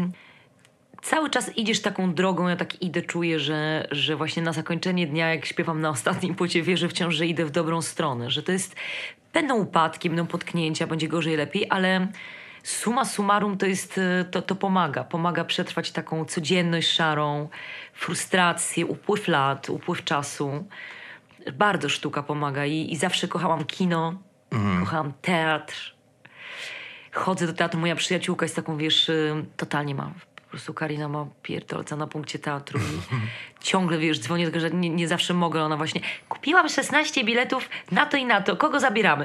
cały czas idziesz taką drogą. Ja tak idę, czuję, że właśnie na zakończenie dnia, jak śpiewam na ostatnim płycie, wierzę wciąż, że idę w dobrą stronę, że to jest, będą upadki, będą potknięcia, będzie gorzej, lepiej, ale summa summarum to jest, to pomaga przetrwać taką codzienność szarą, frustrację, upływ lat, upływ czasu. Bardzo sztuka pomaga i zawsze kochałam kino, kochałam teatr. Chodzę do teatru, moja przyjaciółka jest taką, wiesz, totalnie ma, po prostu Karina ma pierdolca na punkcie teatru i ciągle, wiesz, dzwonię, tylko że nie zawsze mogę, ona właśnie, kupiłam 16 biletów na to, kogo zabieramy?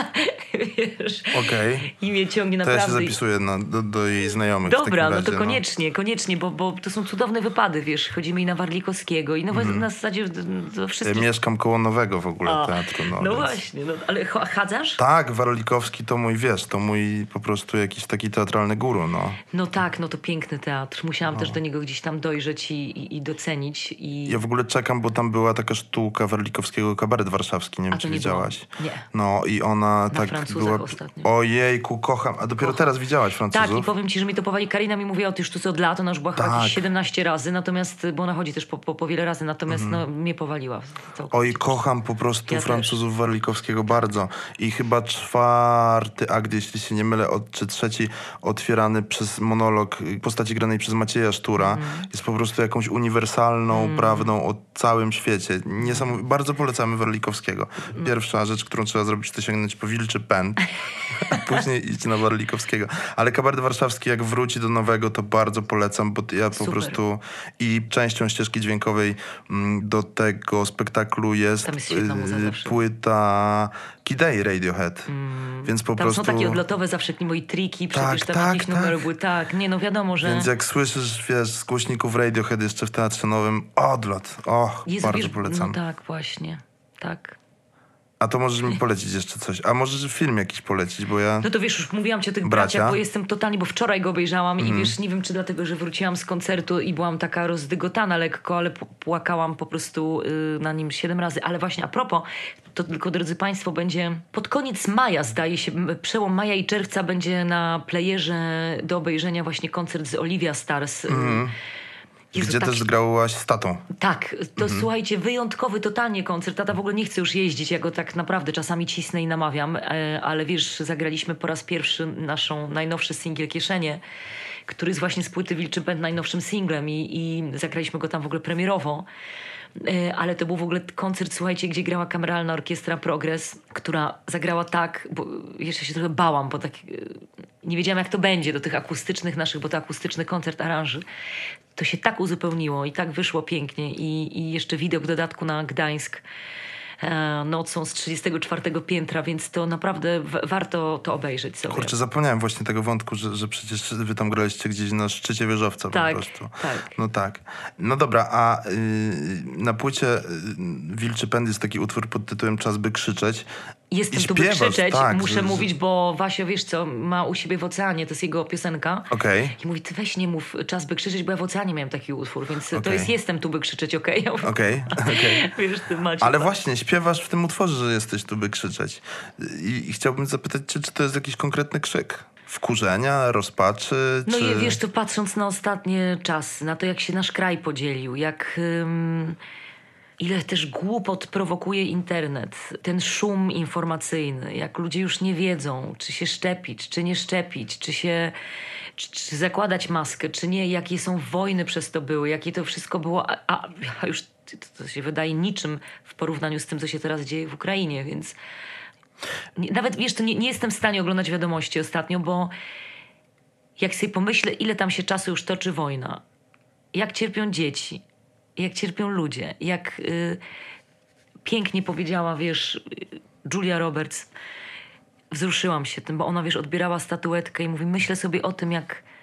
Wiesz, Okej. I mnie ciągnie To naprawdę. ja się zapisuję do jej znajomych w takim Dobra, no razie, to koniecznie, bo to są cudowne wypady, wiesz, chodzimy i na Warlikowskiego i na zasadzie do Ja wszystkich. mieszkam koło nowego w ogóle teatru. No więc... właśnie, no, ale chadzasz? Tak, Warlikowski to mój, wiesz, to mój po prostu jakiś taki teatralny guru, no. No tak, no to piękny teatr. Musiałam też do niego gdzieś tam dojrzeć i docenić. Ja w ogóle czekam, bo tam była taka sztuka Warlikowskiego, kabaret warszawski, nie wiem, to czy nie widziałaś. było. Nie. No i ona tak Francuzach była... ostatnio. Ojejku, kocham. A dopiero teraz widziałaś Francuzów? Tak, i powiem ci, że mi to powoli Karina mi mówiła o tej sztuce od lat, ona już była chyba Tak. jakieś 17 razy, natomiast, bo ona chodzi też po wiele razy, natomiast no, mnie powaliła. Oj, kocham po prostu Ja Francuzów Warlikowskiego bardzo. I chyba 4. akt, jeśli się nie mylę, czy 3, otwierany przez monolog postaci granej przez Macieja Sztura, jest po prostu jakąś uniwersalną prawdą o całym świecie. Bardzo polecamy Warlikowskiego. Pierwsza rzecz, którą trzeba zrobić, to sięgnąć po Wilczy Pęd, a później iść na Warlikowskiego. Ale kabaret warszawski, jak wróci do nowego, to bardzo polecam, bo ja po Super. prostu i częścią ścieżki dźwiękowej do tego spektaklu jest Tam jest świetna muza zawsze. płyta Kidei Radiohead. Więc po Tam prostu... są takie odlotowe zawsze moje triki, przecież tam tak, jakieś tak. numery były, tak, nie no wiadomo, że... Więc jak słyszysz, wiesz, z głośników Radiohead jeszcze w Teatrze Nowym, odlot. Och, Jezu, bardzo wiesz, polecam. No tak, właśnie, tak. A to możesz mi polecić jeszcze coś. A możesz film jakiś polecić, bo ja... No to wiesz, już mówiłam ci o tych Bracia? braciach, bo jestem totalnie, bo wczoraj go obejrzałam i wiesz, nie wiem czy dlatego, że wróciłam z koncertu i byłam taka rozdygotana lekko, ale płakałam po prostu na nim 7 razy. Ale właśnie a propos, to tylko drodzy państwo, będzie pod koniec maja, zdaje się, przełom maja i czerwca będzie na playerze do obejrzenia właśnie koncert z Olivia Stars. Jezu, Gdzie tak też grałaś z tatą. Tak, to słuchajcie, wyjątkowy totalnie koncert. Tata w ogóle nie chce już jeździć, ja go tak naprawdę czasami cisnę i namawiam, ale wiesz, zagraliśmy po raz pierwszy naszą najnowszy singiel Kieszenie, który jest właśnie z płyty Wilczy Pęd najnowszym singlem i zagraliśmy go tam w ogóle premierowo. Ale to był w ogóle koncert, słuchajcie, gdzie grała kameralna orkiestra Progress, która zagrała tak, bo jeszcze się trochę bałam, bo tak nie wiedziałam jak to będzie do tych akustycznych naszych, bo to akustyczny koncert aranży. To się tak uzupełniło i tak wyszło pięknie i jeszcze widok w dodatku na Gdańsk nocą z 34 piętra, więc to naprawdę warto to obejrzeć sobie. Kurczę, zapomniałem właśnie tego wątku, że przecież wy tam graliście gdzieś na szczycie wieżowca Tak, po prostu. tak. No tak. No dobra, a na płycie Wilczy Pęd jest taki utwór pod tytułem Czas by krzyczeć. Jestem I tu by śpiewasz, krzyczeć, tak, muszę mówić, bo Wasio, wiesz co, ma u siebie w oceanie, to jest jego piosenka. Okej. I mówi, ty weź nie mów Czas by krzyczeć, bo ja w oceanie miałem taki utwór, więc to Okej. jest Jestem tu by krzyczeć, okej? Ja mówię, Okej. Wiesz, ty Maciek. Ale właśnie, śpiewasz w tym utworze, że jesteś tu by krzyczeć. I chciałbym zapytać cię, czy to jest jakiś konkretny krzyk? Wkurzenia, rozpaczy? No czy... i wiesz, to patrząc na ostatnie czasy, na to jak się nasz kraj podzielił, jak... ile też głupot prowokuje internet, ten szum informacyjny, jak ludzie już nie wiedzą, czy się szczepić, czy nie szczepić, czy zakładać maskę, czy nie, jakie są wojny przez to były, jakie to wszystko było, a już to się wydaje niczym w porównaniu z tym, co się teraz dzieje w Ukrainie, więc nawet, wiesz, to nie jestem w stanie oglądać wiadomości ostatnio, bo jak sobie pomyślę, ile tam się czasu już toczy wojna, jak cierpią dzieci, jak cierpią ludzie, jak pięknie powiedziała, wiesz, Julia Roberts, wzruszyłam się tym, bo ona, wiesz, odbierała statuetkę i mówi, myślę sobie o tym,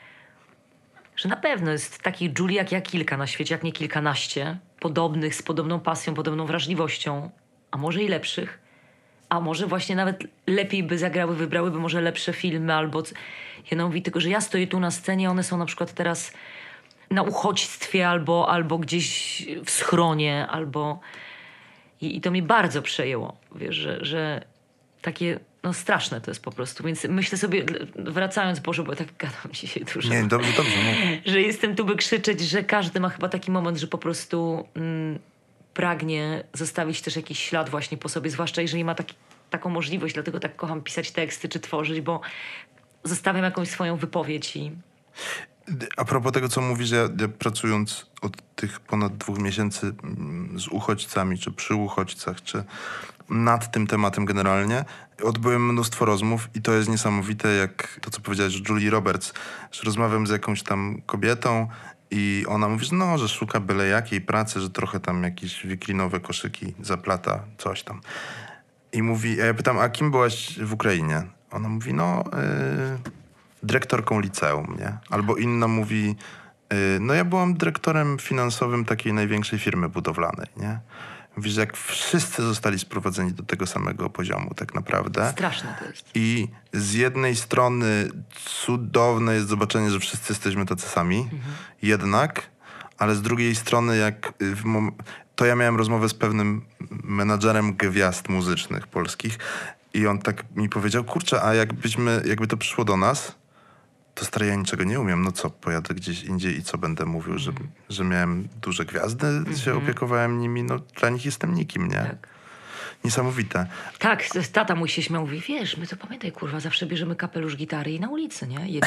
że na pewno jest takich Julii jak ja kilka na świecie, jak nie kilkanaście, podobnych, z podobną pasją, podobną wrażliwością, a może i lepszych, a może właśnie nawet lepiej by zagrały, wybrałyby może lepsze filmy albo... Ja mówi tylko, że ja stoję tu na scenie, one są na przykład teraz na uchodźstwie albo gdzieś w schronie, albo... I to mnie bardzo przejęło, wiesz, że takie... No straszne to jest po prostu, więc myślę sobie, wracając, Boże, bo tak gadam dzisiaj dużo. Nie, dobrze. No. Że jestem tu, by krzyczeć, że każdy ma chyba taki moment, że po prostu pragnie zostawić też jakiś ślad właśnie po sobie, zwłaszcza jeżeli ma taką możliwość, dlatego tak kocham pisać teksty czy tworzyć, bo zostawiam jakąś swoją wypowiedź i... A propos tego, co mówisz, ja pracując od tych ponad 2 miesięcy z uchodźcami, czy przy uchodźcach, czy nad tym tematem generalnie, odbyłem mnóstwo rozmów i to jest niesamowite, jak to, co powiedziałeś o Julii Roberts, że rozmawiam z jakąś tam kobietą i ona mówi, że no, że szuka byle jakiej pracy, że trochę tam jakieś wiklinowe koszyki zaplata, coś tam. I mówi, ja pytam, a kim byłaś w Ukrainie? Ona mówi, no, dyrektorką liceum, nie? Albo inna mówi, no ja byłam dyrektorem finansowym takiej największej firmy budowlanej, nie? Mówi, że jak wszyscy zostali sprowadzeni do tego samego poziomu tak naprawdę. Straszne to jest. I z jednej strony cudowne jest zobaczenie, że wszyscy jesteśmy tacy sami, jednak, ale z drugiej strony to ja miałem rozmowę z pewnym menadżerem gwiazd muzycznych polskich i on tak mi powiedział, kurczę, a jakby to przyszło do nas, to stary, ja niczego nie umiem. No co, pojadę gdzieś indziej i co będę mówił, że miałem duże gwiazdy, się opiekowałem nimi, no dla nich jestem nikim, nie? Tak. Niesamowite. Tak, tata mój się śmiał, mówi, wiesz, my to pamiętaj, kurwa, zawsze bierzemy kapelusz, gitary i na ulicy, nie?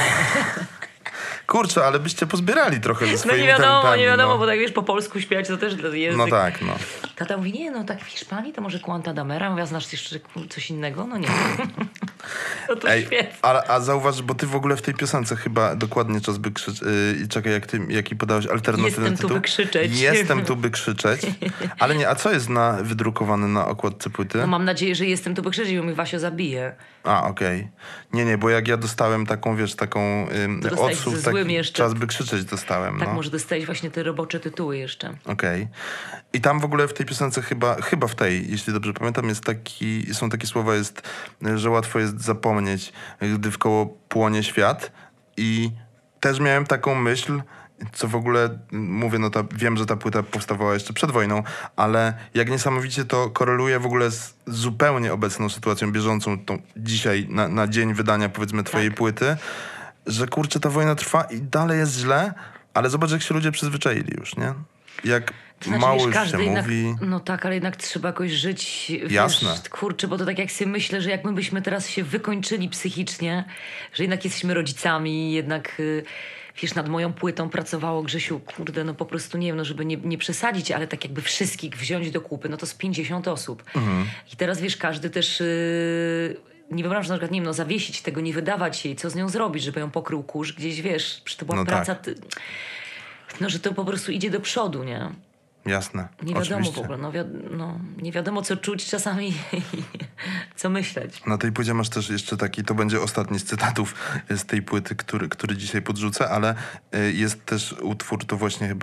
Kurczę, ale byście pozbierali trochę ze No swoimi nie wiadomo, talentami, bo tak wiesz, po polsku śpiewać to też język. No tak, no. Tata mówi, nie, no tak w Hiszpanii to może Quanta Damera, mówię, a znasz jeszcze coś innego? No nie. No to świetnie. A zauważ, bo ty w ogóle w tej piosence chyba dokładnie czas by krzyczeć. Czekaj, jaki podałeś alternatywny Jestem tytuł? Tu, by krzyczeć. Jestem tu, by krzyczeć. Ale nie, a co jest wydrukowane na okładce płyty? No mam nadzieję, że jestem tu, by krzyczeć, bo mi Wasio zabije. A, okej. Nie, bo jak ja dostałem taką, wiesz, odsłów, taki czas by krzyczeć dostałem. Tak, no. może dostałeś właśnie te robocze tytuły jeszcze. Okej. I tam w ogóle w tej piosence chyba w tej, jeśli dobrze pamiętam, są takie słowa, że łatwo jest zapomnieć, gdy wkoło płonie świat. I też miałem taką myśl, co w ogóle, mówię, wiem, że ta płyta powstawała jeszcze przed wojną, ale jak niesamowicie to koreluje w ogóle z zupełnie obecną sytuacją bieżącą, tą dzisiaj, na dzień wydania, powiedzmy, twojej płyty, że kurczę, ta wojna trwa i dalej jest źle, ale zobacz, jak się ludzie przyzwyczaili już, nie? Jak to znaczy, mało wiesz, już się mówi. No tak, ale jednak trzeba jakoś żyć. Jasne. Wiesz, kurczę, bo to tak jak sobie myślę, że jak my byśmy teraz się wykończyli psychicznie, że jednak jesteśmy rodzicami, jednak... Wiesz, nad moją płytą pracowało, Grzesiu, kurde, no po prostu nie wiem, no żeby nie przesadzić, ale tak jakby wszystkich wziąć do kupy, no to z 50 osób. I teraz, wiesz, każdy też... nie wyobrażam, że na przykład, nie wiem, no zawiesić tego, nie wydawać jej, co z nią zrobić, żeby ją pokrył kurz gdzieś, wiesz, to była praca... Tak. No, że to po prostu idzie do przodu, nie? Jasne, Nie wiadomo oczywiście. w ogóle, nie wiadomo co czuć czasami, co myśleć. Na tej płycie masz też jeszcze to będzie ostatni z cytatów z tej płyty, który dzisiaj podrzucę, ale jest też utwór, to właśnie chyba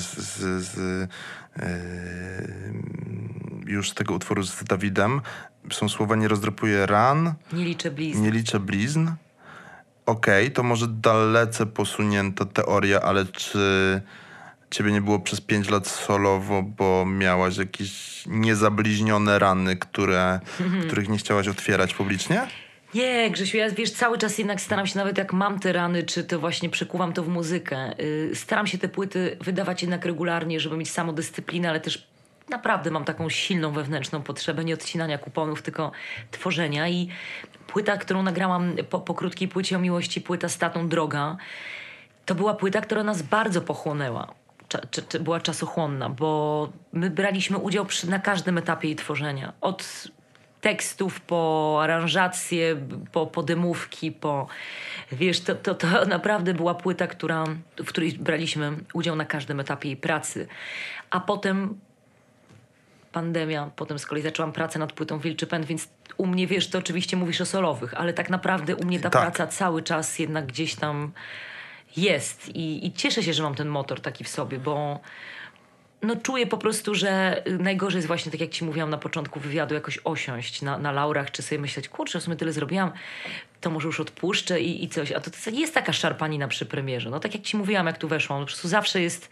już z tego utworu z Dawidem. Są słowa, nie rozdrapuję ran. Nie liczę blizn. Nie liczę blizn. Okej, to może dalece posunięta teoria, ale czy ciebie nie było przez 5 lat solowo, bo miałaś jakieś niezabliźnione rany, których nie chciałaś otwierać publicznie? Nie, Grzesiu, ja wiesz, cały czas jednak staram się, nawet jak mam te rany, czy to właśnie przekuwam to w muzykę, staram się te płyty wydawać jednak regularnie, żeby mieć samodyscyplinę, ale też naprawdę mam taką silną wewnętrzną potrzebę nie odcinania kuponów, tylko tworzenia. I płyta, którą nagrałam po krótkiej płycie o miłości, płyta z tatą Droga, to była płyta, która nas bardzo pochłonęła. Była czasochłonna, bo my braliśmy udział na każdym etapie jej tworzenia. Od tekstów po aranżacje, po demówki, Wiesz, to naprawdę była płyta, w której braliśmy udział na każdym etapie jej pracy. A potem pandemia, potem z kolei zaczęłam pracę nad płytą Wilczy Pęd, więc u mnie, wiesz, to oczywiście mówisz o solowych, ale tak naprawdę u mnie ta praca cały czas jednak gdzieś tam jest. I cieszę się, że mam ten motor taki w sobie, bo czuję po prostu, że najgorzej jest właśnie, tak jak ci mówiłam na początku wywiadu, jakoś osiąść na laurach, czy sobie myśleć, kurczę, w sumie tyle zrobiłam, to może już odpuszczę i coś. A to jest taka szarpanina przy premierze. No tak jak ci mówiłam, jak tu weszłam, po prostu zawsze jest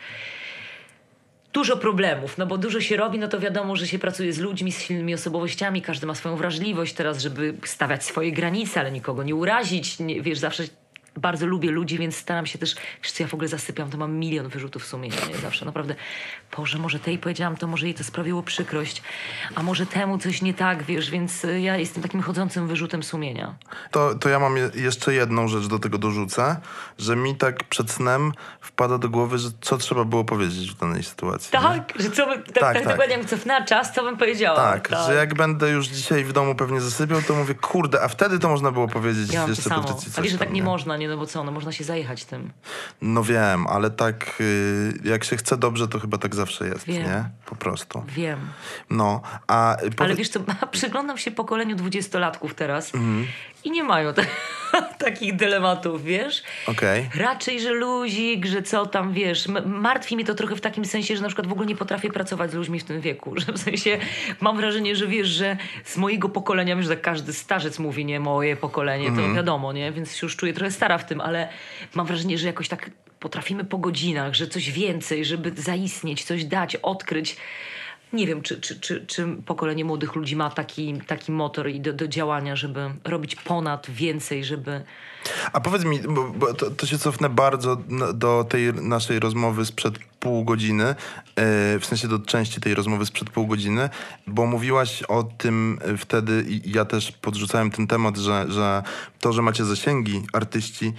dużo problemów, bo dużo się robi, to wiadomo, że się pracuje z ludźmi, z silnymi osobowościami, każdy ma swoją wrażliwość teraz, żeby stawiać swoje granice, ale nikogo nie urazić, wiesz, zawsze bardzo lubię ludzi, więc staram się też, wiesz co, ja w ogóle zasypiam, to mam milion wyrzutów sumienia, nie? Zawsze naprawdę, Boże, może tej powiedziałam, to może jej to sprawiło przykrość, a może temu coś nie tak, wiesz, więc ja jestem takim chodzącym wyrzutem sumienia. To ja mam jeszcze jedną rzecz do tego dorzucę, że mi tak przed snem wpada do głowy, że co trzeba było powiedzieć w danej sytuacji. Tak? Nie? Że co bym, tak dokładnie jak cofnęła czas, co bym powiedziała. Tak, że jak będę już dzisiaj w domu pewnie zasypiał, to mówię, kurde, a wtedy to można było powiedzieć ja jeszcze Patrycji coś. A wiesz, że tak tam, nie można, nie? No bo co, można się zajechać tym. No wiem, ale tak jak się chce dobrze, to chyba tak zawsze jest, nie? Po prostu. Wiem. No, ale wiesz co, przyglądam się pokoleniu 20-latków teraz i nie mają takich dylematów, wiesz? Okej. Raczej, że luzik, że co tam, wiesz. Martwi mnie to trochę w takim sensie, że na przykład w ogóle nie potrafię pracować z ludźmi w tym wieku. Że w sensie mam wrażenie, że wiesz, że z mojego pokolenia, wiesz, że każdy starzec mówi, nie, moje pokolenie, to wiadomo, nie? Więc się już czuję trochę stara w tym, ale mam wrażenie, że jakoś tak potrafimy po godzinach, że coś więcej, żeby zaistnieć, coś dać, odkryć. Nie wiem, czy pokolenie młodych ludzi ma taki motor i do działania, żeby robić ponad, więcej, żeby... A powiedz mi, bo to się cofnę bardzo do tej naszej rozmowy sprzed pół godziny, w sensie do części tej rozmowy sprzed pół godziny, bo mówiłaś o tym wtedy i ja też podrzucałem ten temat, że to, że macie zasięgi, artyści,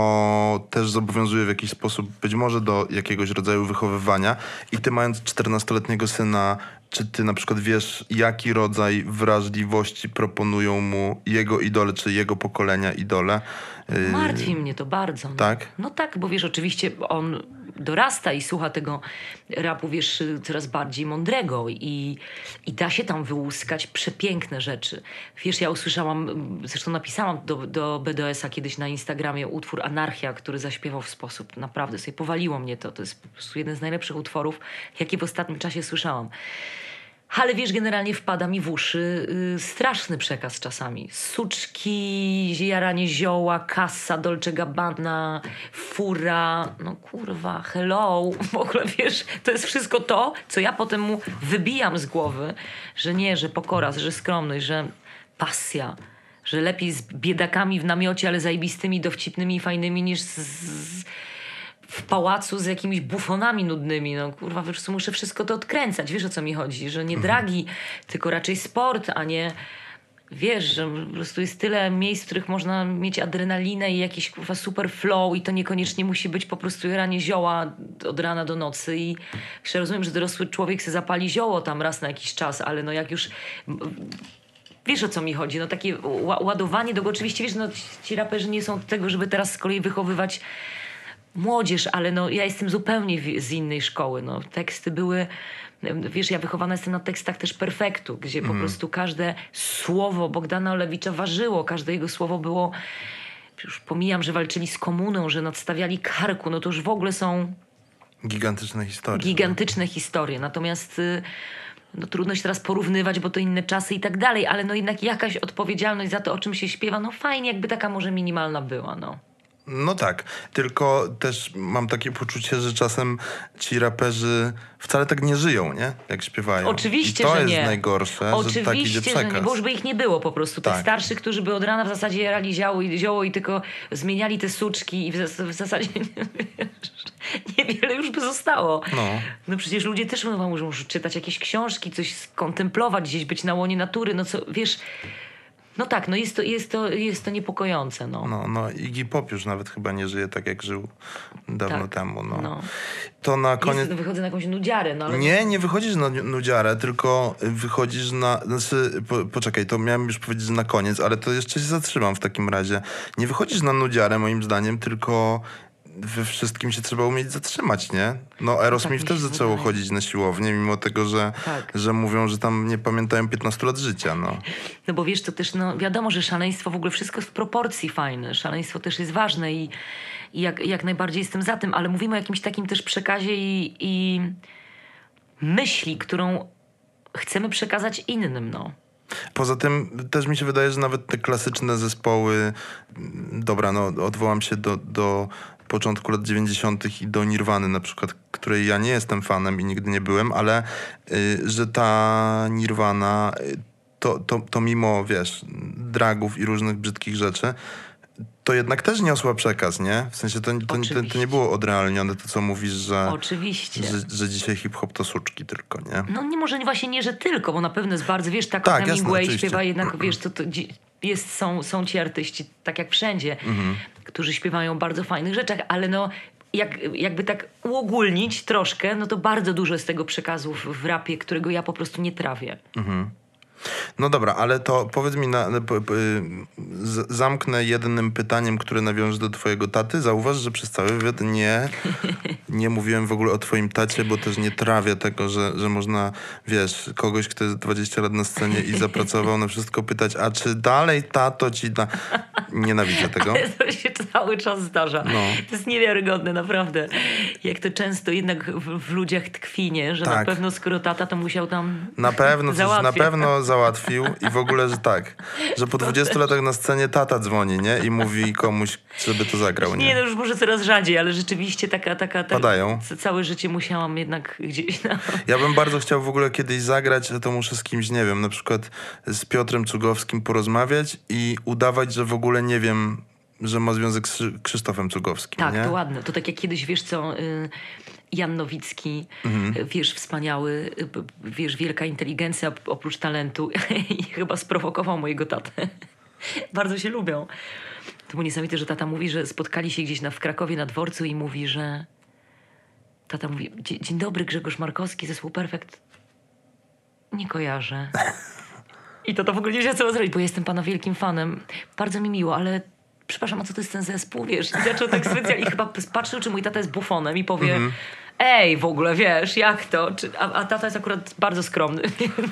to też zobowiązuje w jakiś sposób być może do jakiegoś rodzaju wychowywania i ty mając 14-letniego syna, czy ty na przykład wiesz, jaki rodzaj wrażliwości proponują mu jego idole, czy jego pokolenia idole? Martwi mnie to bardzo. Tak? No tak, bo wiesz, oczywiście on dorasta i słucha tego rapu, wiesz, coraz bardziej mądrego i da się tam wyłuskać przepiękne rzeczy. Wiesz, ja usłyszałam, zresztą napisałam do BDS-a kiedyś na Instagramie utwór Anarchia, który zaśpiewał w sposób, naprawdę sobie powaliło mnie to. To jest po prostu jeden z najlepszych utworów, jakie w ostatnim czasie słyszałam. Ale wiesz, generalnie wpada mi w uszy straszny przekaz czasami. Suczki, jaranie zioła, kasa, Dolce Gabbana, fura, no kurwa, hello. W ogóle wiesz, to jest wszystko to, co ja potem mu wybijam z głowy, że nie, że pokora, że skromność, że pasja, że lepiej z biedakami w namiocie, ale zajebistymi, dowcipnymi i fajnymi niż w pałacu z jakimiś bufonami nudnymi. No kurwa, wiesz, muszę wszystko to odkręcać. Wiesz, o co mi chodzi? Że nie dragi, tylko raczej sport, a nie... Wiesz, że po prostu jest tyle miejsc, w których można mieć adrenalinę i jakiś kurwa super flow i to niekoniecznie musi być po prostu jaranie zioła od rana do nocy. I jeszcze rozumiem, że dorosły człowiek se zapali zioło tam raz na jakiś czas, ale no jak już... Wiesz, o co mi chodzi? No takie ładowanie do... Oczywiście, wiesz, no ci raperzy nie są od tego, żeby teraz z kolei wychowywać młodzież, ale no ja jestem zupełnie z innej szkoły. No, teksty były... Wiesz, ja wychowana jestem na tekstach też Perfektu, gdzie po prostu każde słowo Bogdana Olewicza ważyło. Każde jego słowo było... Już pomijam, że walczyli z komuną, że nadstawiali karku. No to już w ogóle są... Gigantyczne historie. Gigantyczne historie. Natomiast... No trudno się teraz porównywać, bo to inne czasy i tak dalej, ale no jednak jakaś odpowiedzialność za to, o czym się śpiewa, no fajnie, jakby taka może minimalna była, no. No tak, tylko też mam takie poczucie, że czasem ci raperzy wcale tak nie żyją, nie? Jak śpiewają. Oczywiście, I to że jest nie. najgorsze, oczywiście, że tak idzie przekaz. Że nie, bo już by ich nie było po prostu. Tych starszych, którzy by od rana w zasadzie jarali zioło i tylko zmieniali te suczki i w zasadzie... Wiesz, niewiele już by zostało. No. No przecież ludzie też muszą czytać jakieś książki, coś kontemplować, gdzieś być na łonie natury, no co, wiesz... No tak, no jest to niepokojące, no. No Iggy Pop już nawet chyba nie żyje tak, jak żył dawno Tak, temu, no. no. To na koniec... Wychodzę na jakąś nudziarę, no ale... Nie wychodzisz na nudziarę, tylko wychodzisz na... Znaczy, poczekaj, to miałem już powiedzieć, że na koniec, ale to jeszcze się zatrzymam w takim razie. Nie wychodzisz na nudziarę, moim zdaniem, tylko we wszystkim się trzeba umieć zatrzymać, nie? No Aerosmith mi też się zaczęło wydaje. chodzić na siłownię, mimo tego, Tak. że mówią, że tam nie pamiętają 15 lat życia, no. No bo wiesz, to też, no wiadomo, że szaleństwo w ogóle wszystko jest w proporcji fajne. Szaleństwo też jest ważne i jak najbardziej jestem za tym, ale mówimy o jakimś takim też przekazie i myśli, którą chcemy przekazać innym, no. Poza tym też mi się wydaje, że nawet te klasyczne zespoły, dobra, no odwołam się do początku lat 90. i do Nirwany na przykład, której ja nie jestem fanem i nigdy nie byłem, ale że ta Nirwana to mimo, wiesz, dragów i różnych brzydkich rzeczy, to jednak też niosła przekaz, nie? W sensie to nie było odrealnione, to co mówisz, Oczywiście. że dzisiaj hip-hop to suczki tylko, nie? No nie może właśnie nie, że tylko, bo na pewno jest bardzo, wiesz, tak, Tak, Hemingway jasne, śpiewa jednak, wiesz, są ci artyści, tak jak wszędzie, którzy śpiewają o bardzo fajnych rzeczach, ale no jakby tak uogólnić troszkę, no to bardzo dużo jest tego przekazu w rapie, którego ja po prostu nie trawię. No dobra, ale to powiedz mi, zamknę jednym pytaniem, które nawiąże do twojego taty. Zauważ, że przez cały wywiad nie mówiłem w ogóle o twoim tacie, bo też nie trawię tego, że można, wiesz, kogoś, kto jest 20 lat na scenie i zapracował na wszystko, pytać, a czy dalej tato ci da... Nienawidzę tego. Ale to się cały czas zdarza. No. To jest niewiarygodne, naprawdę. Jak to często jednak w ludziach tkwi, nie? Że na Tak. pewno skoro tata, to musiał tam Na pewno załatwić. Załatwił i w ogóle, że tak, że po 20 latach na scenie tata dzwoni, nie? I mówi komuś, żeby to zagrał, nie? Nie, no już może coraz rzadziej, ale rzeczywiście Padają. Całe życie musiałam jednak gdzieś... No. Ja bym bardzo chciał w ogóle kiedyś zagrać, to muszę z kimś, nie wiem, na przykład z Piotrem Cugowskim porozmawiać i udawać, że w ogóle nie wiem, że ma związek z Krzysztofem Cugowskim, Tak, nie? to ładne. To tak jak kiedyś, wiesz co, Jan Nowicki, wiesz, wspaniały, wiesz, wielka inteligencja oprócz talentu i chyba sprowokował mojego tatę. Bardzo się lubią. To było niesamowite, że tata mówi, że spotkali się gdzieś w Krakowie na dworcu i mówi, że tata mówi, dzień dobry, Grzegorz Markowski, zespół Perfekt. Nie kojarzę. I to w ogóle nie wiedział, co zrobić, bo jestem pana wielkim fanem. Bardzo mi miło, ale przepraszam, a co to jest ten zespół, wiesz? I zaczął tak specjalnie, i chyba patrzył, czy mój tata jest bufonem i powie, ej, w ogóle, wiesz, jak to? A tata jest akurat bardzo skromny, więc...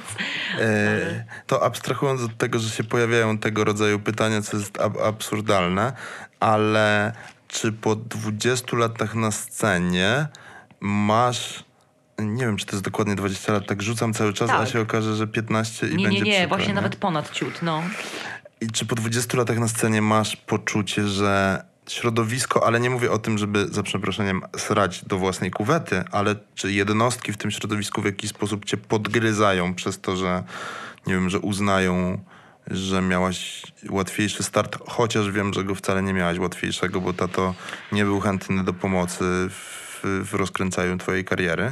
To abstrahując od tego, że się pojawiają tego rodzaju pytania, co jest absurdalne, ale czy po 20 latach na scenie masz... Nie wiem, czy to jest dokładnie 20 lat, tak rzucam cały czas, Tak. a się okaże, że 15 i będzie Nie, przykro, właśnie nie? nawet ponad ciut, no. I czy po 20 latach na scenie masz poczucie, że środowisko, ale nie mówię o tym, żeby za przeproszeniem srać do własnej kuwety, ale czy jednostki w tym środowisku w jakiś sposób cię podgryzają przez to, że nie wiem, że uznają, że miałaś łatwiejszy start, chociaż wiem, że go wcale nie miałaś łatwiejszego, bo tato nie był chętny do pomocy w rozkręcaniu twojej kariery?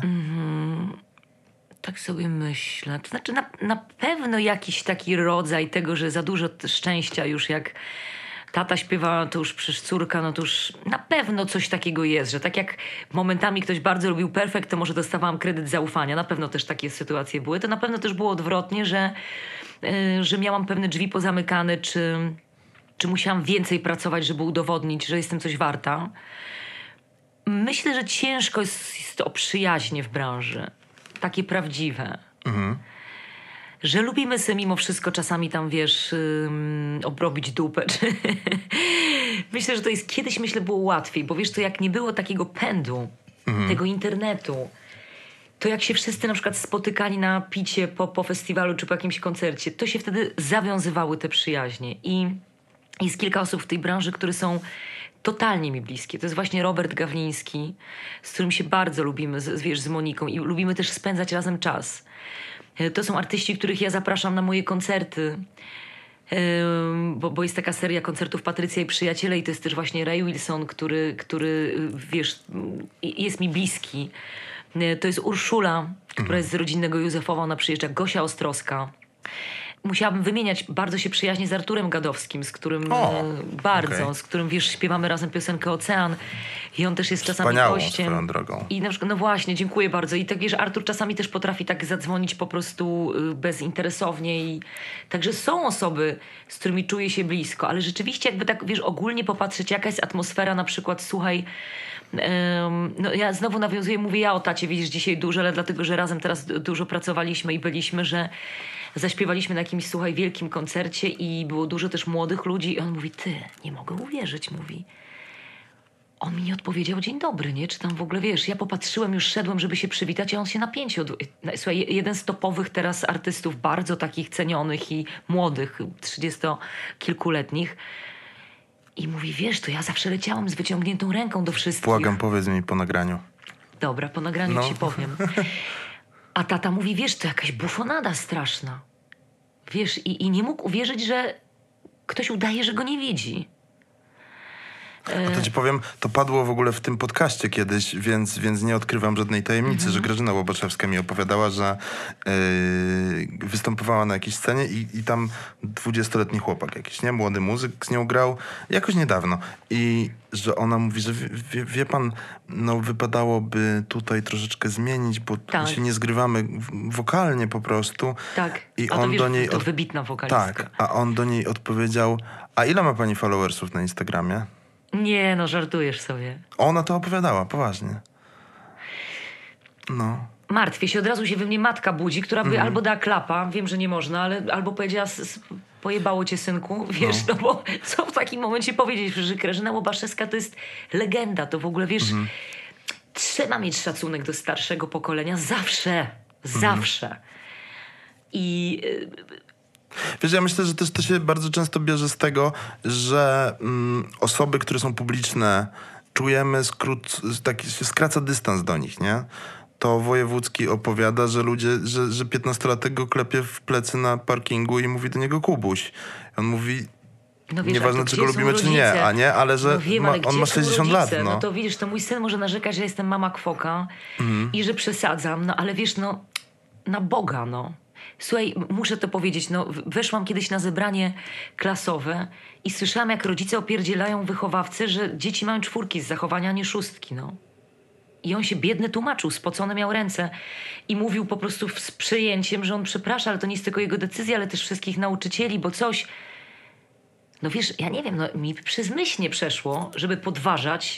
Tak sobie myślę. To znaczy na pewno jakiś taki rodzaj tego, że za dużo szczęścia już jak tata śpiewa, to już przecież córka, no to już na pewno coś takiego jest, że tak jak momentami ktoś bardzo lubił Perfekt, to może dostawałam kredyt zaufania. Na pewno też takie sytuacje były. To na pewno też było odwrotnie, że miałam pewne drzwi pozamykane, czy musiałam więcej pracować, żeby udowodnić, że jestem coś warta. Myślę, że ciężko jest o przyjaźnie w branży. Takie prawdziwe. Że lubimy sobie mimo wszystko czasami tam, wiesz, obrobić dupę. Myślę, że to jest kiedyś, było łatwiej, bo wiesz, to jak nie było takiego pędu, tego internetu, to jak się wszyscy na przykład spotykali na picie po festiwalu czy po jakimś koncercie, to się wtedy zawiązywały te przyjaźnie. I jest kilka osób w tej branży, które są totalnie mi bliskie. To jest właśnie Robert Gawliński, z którym się bardzo lubimy, z Moniką i lubimy też spędzać razem czas. To są artyści, których ja zapraszam na moje koncerty. Bo jest taka seria koncertów Patrycja i Przyjaciele i to jest też właśnie Ray Wilson, który wiesz, jest mi bliski. To jest Urszula, która jest z rodzinnego Józefowa, ona przyjeżdża, Gosia Ostrowska. Musiałabym wymieniać, bardzo się przyjaźnię z Arturem Gadowskim, z którym z którym wiesz, śpiewamy razem piosenkę Ocean i on też jest czasami Wspaniałą gościem. swoją drogą. I na przykład, no właśnie, dziękuję bardzo. I tak wiesz, Artur czasami też potrafi tak zadzwonić po prostu bezinteresownie i także są osoby, z którymi czuję się blisko, ale rzeczywiście jakby tak wiesz, ogólnie popatrzeć, jaka jest atmosfera na przykład, słuchaj, no ja znowu nawiązuję, mówię ja o tacie, widzisz, dzisiaj dużo, ale dlatego, że razem teraz dużo pracowaliśmy i byliśmy, że zaśpiewaliśmy na jakimś, słuchaj, wielkim koncercie i było dużo też młodych ludzi i on mówi, ty, nie mogę uwierzyć, mówi. On mi nie odpowiedział dzień dobry, nie? Czy tam w ogóle, wiesz, ja popatrzyłem, już szedłem, żeby się przywitać, a on się napięcie Słuchaj, jeden z topowych teraz artystów, bardzo takich cenionych i młodych, 30-kilkuletnich i mówi, wiesz, to ja zawsze leciałam z wyciągniętą ręką do wszystkich. Błagam, powiedz mi po nagraniu. Dobra, po nagraniu ci powiem. A tata mówi, wiesz, to jakaś bufonada straszna. Wiesz, i nie mógł uwierzyć, że ktoś udaje, że go nie widzi. A to ci powiem, to padło w ogóle w tym podcaście kiedyś, więc nie odkrywam żadnej tajemnicy, że Grażyna Łoboszewska mi opowiadała, że występowała na jakiejś scenie i tam 20-letni chłopak jakiś, nie? Młody muzyk z nią grał jakoś niedawno. I że ona mówi, że wie pan, no wypadałoby tutaj troszeczkę zmienić, bo się nie zgrywamy wokalnie po prostu. Tak, i a on to wiesz, do niej to wybitna wokalistka. Tak, a on do niej odpowiedział, a ile ma pani followersów na Instagramie? Nie, no żartujesz sobie. Ona to opowiadała, poważnie. No. Martwię się, od razu się we mnie matka budzi, która by albo dała klapa, wiem, że nie można, ale albo powiedziała, pojebało cię, synku, wiesz, no bo co w takim momencie powiedzieć, że Grażyna Łobaszewska to jest legenda, to w ogóle, wiesz, trzeba mieć szacunek do starszego pokolenia, zawsze. I... Wiesz, ja myślę, że też to się bardzo często bierze z tego, że osoby, które są publiczne, czujemy taki się skraca dystans do nich, nie? To Wojewódzki opowiada, że ludzie, że 15-latek go klepie w plecy na parkingu i mówi do niego Kubuś. On mówi, no wiesz, nieważne czy go lubimy czy nie, a nie, ale że on ma 60 lat. No to widzisz, to mój syn może narzekać, że jestem mama kwoka i że przesadzam, no ale wiesz, no na Boga, no. Słuchaj, muszę to powiedzieć, no weszłam kiedyś na zebranie klasowe i słyszałam, jak rodzice opierdzielają wychowawcy, że dzieci mają 4 z zachowania, a nie 6, no. I on się biedny tłumaczył, spocone miał ręce i mówił po prostu z przejęciem, że on przeprasza, ale to nie jest tylko jego decyzja, ale też wszystkich nauczycieli, bo coś... No wiesz, ja nie wiem, no mi przez myśl nie przeszło, żeby podważać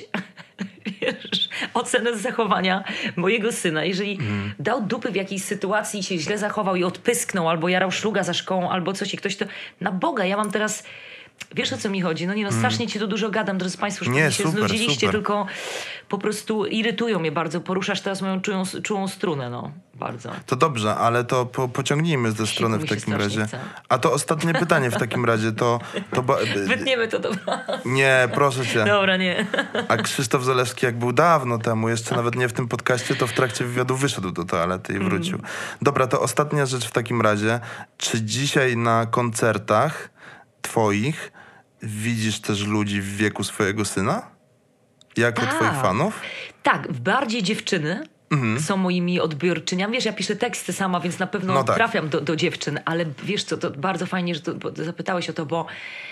wiesz, ocenę zachowania mojego syna. Jeżeli dał dupy w jakiejś sytuacji i się źle zachował i odpysknął, albo jarał szluga za szkołą, albo coś i ktoś to... Na Boga, ja mam teraz... Wiesz, o co mi chodzi? No nie, no strasznie ci to dużo gadam, drodzy państwo, że nie, się znudziliście, tylko po prostu irytują mnie bardzo. Poruszasz teraz moją czułą strunę, no. Bardzo. To dobrze, ale to pociągnijmy ze strony w takim razie. Chce. A to ostatnie pytanie w takim razie, to wytniemy to, dobra. Nie, proszę cię. Dobra, nie. A Krzysztof Zalewski, jak był dawno temu, jeszcze nawet nie w tym podcaście, to w trakcie wywiadu wyszedł do toalety i wrócił. Dobra, to ostatnia rzecz w takim razie. Czy dzisiaj na koncertach twoich widzisz też ludzi w wieku swojego syna? Jako twoich fanów? Tak, bardziej dziewczyny są moimi odbiorczyniami. Wiesz, ja piszę teksty sama, więc na pewno trafiam do dziewczyn, ale wiesz co, to bardzo fajnie, że zapytałeś o to, bo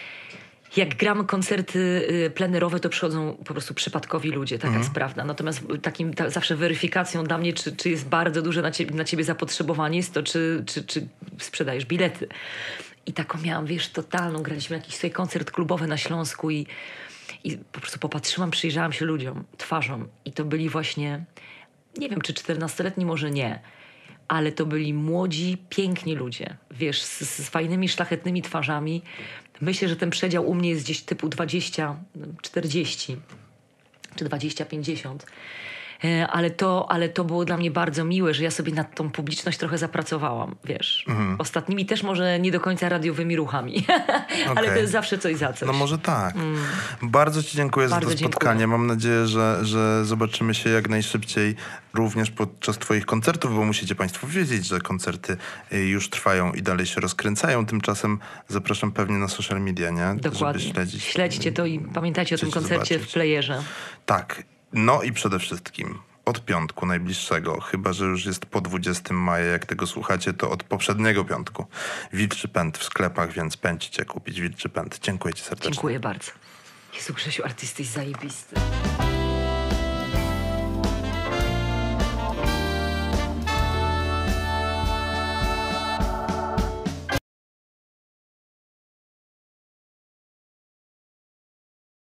jak gramy koncerty plenerowe, to przychodzą po prostu przypadkowi ludzie, taka jest prawda. Natomiast zawsze weryfikacją dla mnie, czy jest bardzo duże na ciebie zapotrzebowanie, jest to, czy sprzedajesz bilety. I taką miałam, wiesz, totalną, graliśmy jakiś sobie koncert klubowy na Śląsku i po prostu popatrzyłam, przyjrzałam się ludziom, twarzom i to byli właśnie, nie wiem, czy 14-letni, może nie, ale to byli młodzi, piękni ludzie, wiesz, z fajnymi, szlachetnymi twarzami. Myślę, że ten przedział u mnie jest gdzieś typu 20-40 czy 20-50. Ale to było dla mnie bardzo miłe, że ja sobie nad tą publiczność trochę zapracowałam, wiesz. Ostatnimi też może nie do końca radiowymi ruchami, ale to jest zawsze coś za coś. No może tak. Bardzo ci dziękuję Bardzo za to spotkanie. dziękuję. Mam nadzieję, że zobaczymy się jak najszybciej również podczas twoich koncertów, bo musicie państwo wiedzieć, że koncerty już trwają i dalej się rozkręcają. Tymczasem zapraszam pewnie na social media, nie? Dokładnie. Żeby śledzić. Śledźcie to i pamiętajcie o tym Chcecie koncercie zobaczyć. w Playerze. Tak. No i przede wszystkim od piątku najbliższego, chyba że już jest po 20 maja, jak tego słuchacie, to od poprzedniego piątku. Wilczy Pęd w sklepach, więc pędźcie kupić Wilczy Pęd. Dziękuję ci serdecznie. Dziękuję bardzo. Jezu, Grzesiu, artysta jest zajebisty.